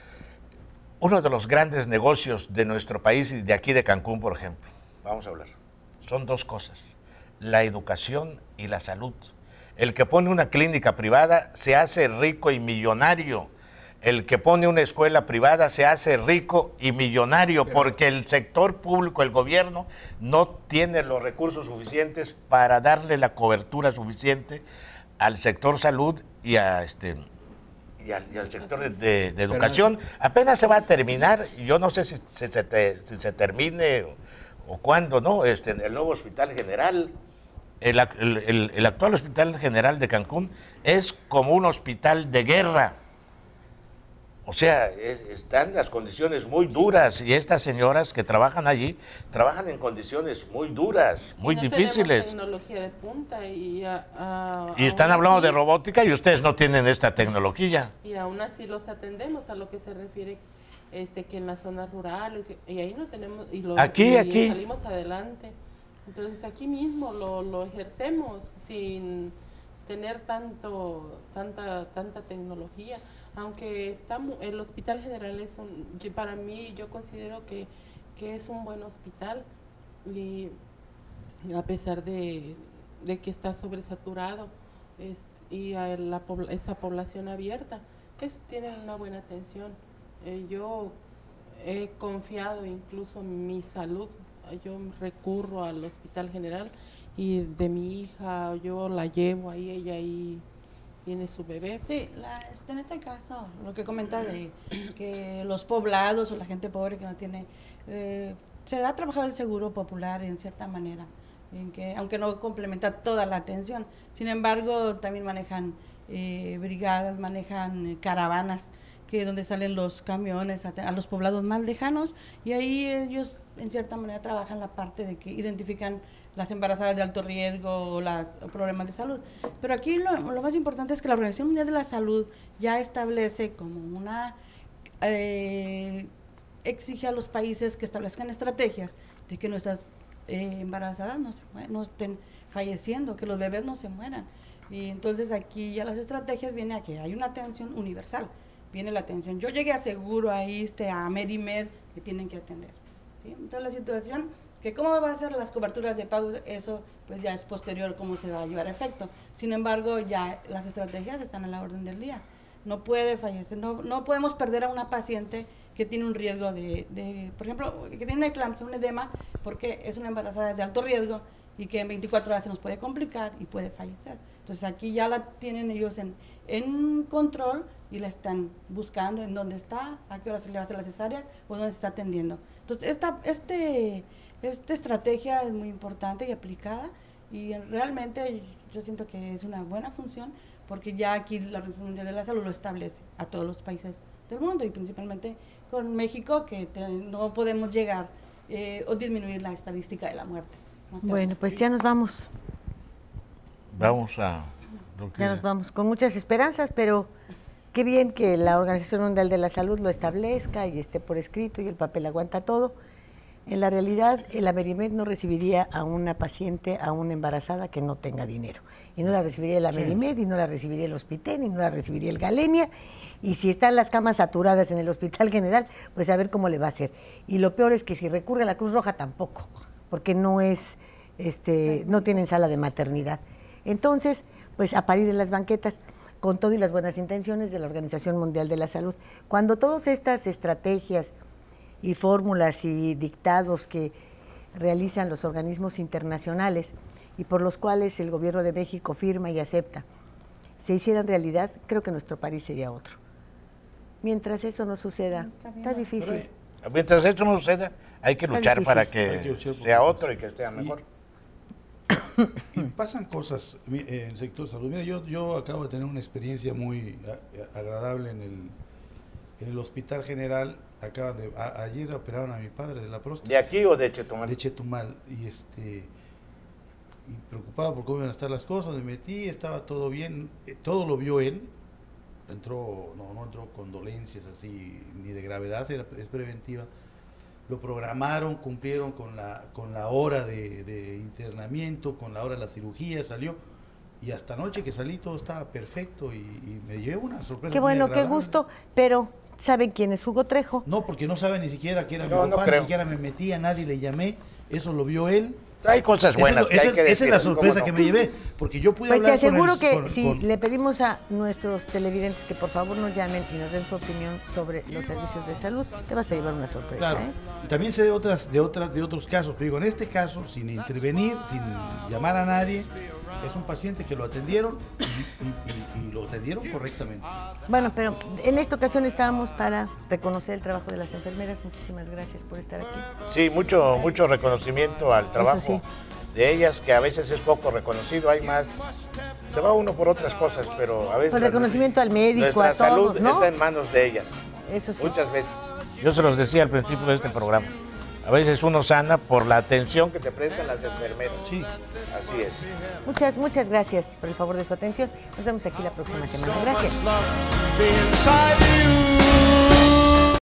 Uno de los grandes negocios de nuestro país y de aquí de Cancún, por ejemplo, vamos a hablar, son dos cosas, la educación y la salud. El que pone una clínica privada se hace rico y millonario. El que pone una escuela privada se hace rico y millonario porque el sector público, el gobierno, no tiene los recursos suficientes para darle la cobertura suficiente al sector salud y a este y al, y al sector de, de- de educación. Apenas se va a terminar, y yo no sé si, si se, te- si se termine o, o cuándo, ¿no? Este, el nuevo Hospital General. El, ac- el- el- el actual Hospital General de Cancún es como un hospital de guerra. O sea, es- están las condiciones muy duras y estas señoras que trabajan allí trabajan en condiciones muy duras, muy no difíciles. tenemos tecnología de punta y, a- a- Y están aún hablando así- de robótica y ustedes no tienen esta tecnología. Y aún así los atendemos a lo que se refiere este que en las zonas rurales y, y ahí no tenemos y, lo, Aquí, y aquí. salimos adelante. Entonces aquí mismo lo, lo ejercemos sin tener tanto tanta tanta tecnología, aunque está mu- el Hospital General es un, yo- para mí yo considero que, que es un buen hospital y a pesar de, de que está sobresaturado es- y a la, pobl- esa población abierta que es- tienen una buena atención. Eh, yo he confiado incluso en mi salud, yo recurro al Hospital General y de mi hija yo la llevo ahí, ella ahí tiene su bebé. Sí, la- este, en este caso, lo que comenta de que los poblados o la gente pobre que no tiene, eh, se da a trabajar el seguro popular en cierta manera, en que aunque no complementa toda la atención, sin embargo también manejan eh, brigadas, manejan eh, caravanas, que donde salen los camiones a, a los poblados más lejanos y ahí ellos en cierta manera trabajan la parte de que identifican las embarazadas de alto riesgo o los problemas de salud. Pero aquí lo, lo más importante es que la Organización Mundial de la Salud ya establece como una, eh, exige a los países que establezcan estrategias de que nuestras eh, embarazadas no, se, mue- no estén falleciendo, que los bebés no se mueran. Y entonces aquí ya las estrategias vienen a que hay una atención universal, viene la atención. Yo llegué a seguro a ISSSTE, a Medimed, que tienen que atender. ¿Sí? Entonces la situación, que cómo va a ser las coberturas de pago, eso pues ya es posterior cómo se va a llevar a efecto. Sin embargo, ya las estrategias están a la orden del día. No puede fallecer, no, no podemos perder a una paciente que tiene un riesgo de, de, por ejemplo, que tiene una eclampsia, un edema, porque es una embarazada de alto riesgo y que en veinticuatro horas se nos puede complicar y puede fallecer. Entonces aquí ya la tienen ellos en, en control y la están buscando en dónde está, a qué hora se le va a hacer la cesárea o dónde se está atendiendo. Entonces esta, este, esta estrategia es muy importante y aplicada y realmente yo siento que es una buena función porque ya aquí la Organización Mundial de la Salud lo establece a todos los países del mundo y principalmente con México, que te- no podemos llegar eh, o disminuir la estadística de la muerte materna. Bueno, pues ya nos vamos. Vamos a... Ya nos vamos con muchas esperanzas, pero qué bien que la Organización Mundial de la Salud lo establezca y esté por escrito y el papel aguanta todo. En la realidad, el Amerimed no recibiría a una paciente, a una embarazada que no tenga dinero. Y no la recibiría el Amerimed, sí. y no la recibiría el Hospital, y no la recibiría el Galenia. Y si están las camas saturadas en el Hospital General, pues a ver cómo le va a hacer. Y lo peor es que si recurre a la Cruz Roja, tampoco, porque no es, este, no tienen sala de maternidad. Entonces, pues a parir en las banquetas, con todo y las buenas intenciones de la Organización Mundial de la Salud. Cuando todas estas estrategias y fórmulas y dictados que realizan los organismos internacionales y por los cuales el gobierno de México firma y acepta, se hicieran realidad, creo que nuestro país sería otro. Mientras eso no suceda, está difícil. Pero, mientras eso no suceda, hay que luchar para que, que luchar sea otro y que esté mejor. Y, y pasan cosas en el sector salud. Mira, yo, yo acabo de tener una experiencia muy a, agradable en el, en el Hospital General. Acaban de, a, ayer operaron a mi padre de la próstata. ¿De aquí o de Chetumal? De Chetumal. Y este y preocupado por cómo iban a estar las cosas, me metí, estaba todo bien, eh, todo lo vio él. Entró, no, no entró con dolencias así, ni de gravedad, era, es preventiva. Lo programaron, cumplieron con la, con la hora de, de internamiento, con la hora de la cirugía, salió. Y hasta anoche que salí todo estaba perfecto y, y me llevé una sorpresa. Qué bueno, qué gusto, pero ¿saben quién es Hugo Trejo? No, porque no sabe ni siquiera quién era no, mi papá, no ni siquiera me metí, a nadie le llamé, eso lo vio él. Hay cosas buenas eso, que esa, hay que decir. Esa es la sorpresa no? que me llevé, porque yo pude pues hablar te aseguro con el, que con, si con... le pedimos a nuestros televidentes que por favor nos llamen y nos den su opinión sobre los servicios de salud, te vas a llevar una sorpresa. Claro. ¿eh? También sé de otras, de otras, de otros casos, pero digo, en este caso, sin intervenir, sin llamar a nadie, es un paciente que lo atendieron y, y, y, y lo atendieron correctamente. Bueno, pero en esta ocasión estábamos para reconocer el trabajo de las enfermeras. Muchísimas gracias por estar aquí. Sí, mucho, mucho reconocimiento al trabajo sí. de ellas, que a veces es poco reconocido. Hay más, se va uno por otras cosas, pero a veces... Por reconocimiento al médico, a todos, salud ¿no? está en manos de ellas. Eso sí. Muchas veces. Yo se los decía al principio de este programa. A veces uno sana por la atención que te prestan las enfermeras. Sí. Así es. Muchas, muchas gracias por el favor de su atención. Nos vemos aquí la próxima semana. Gracias.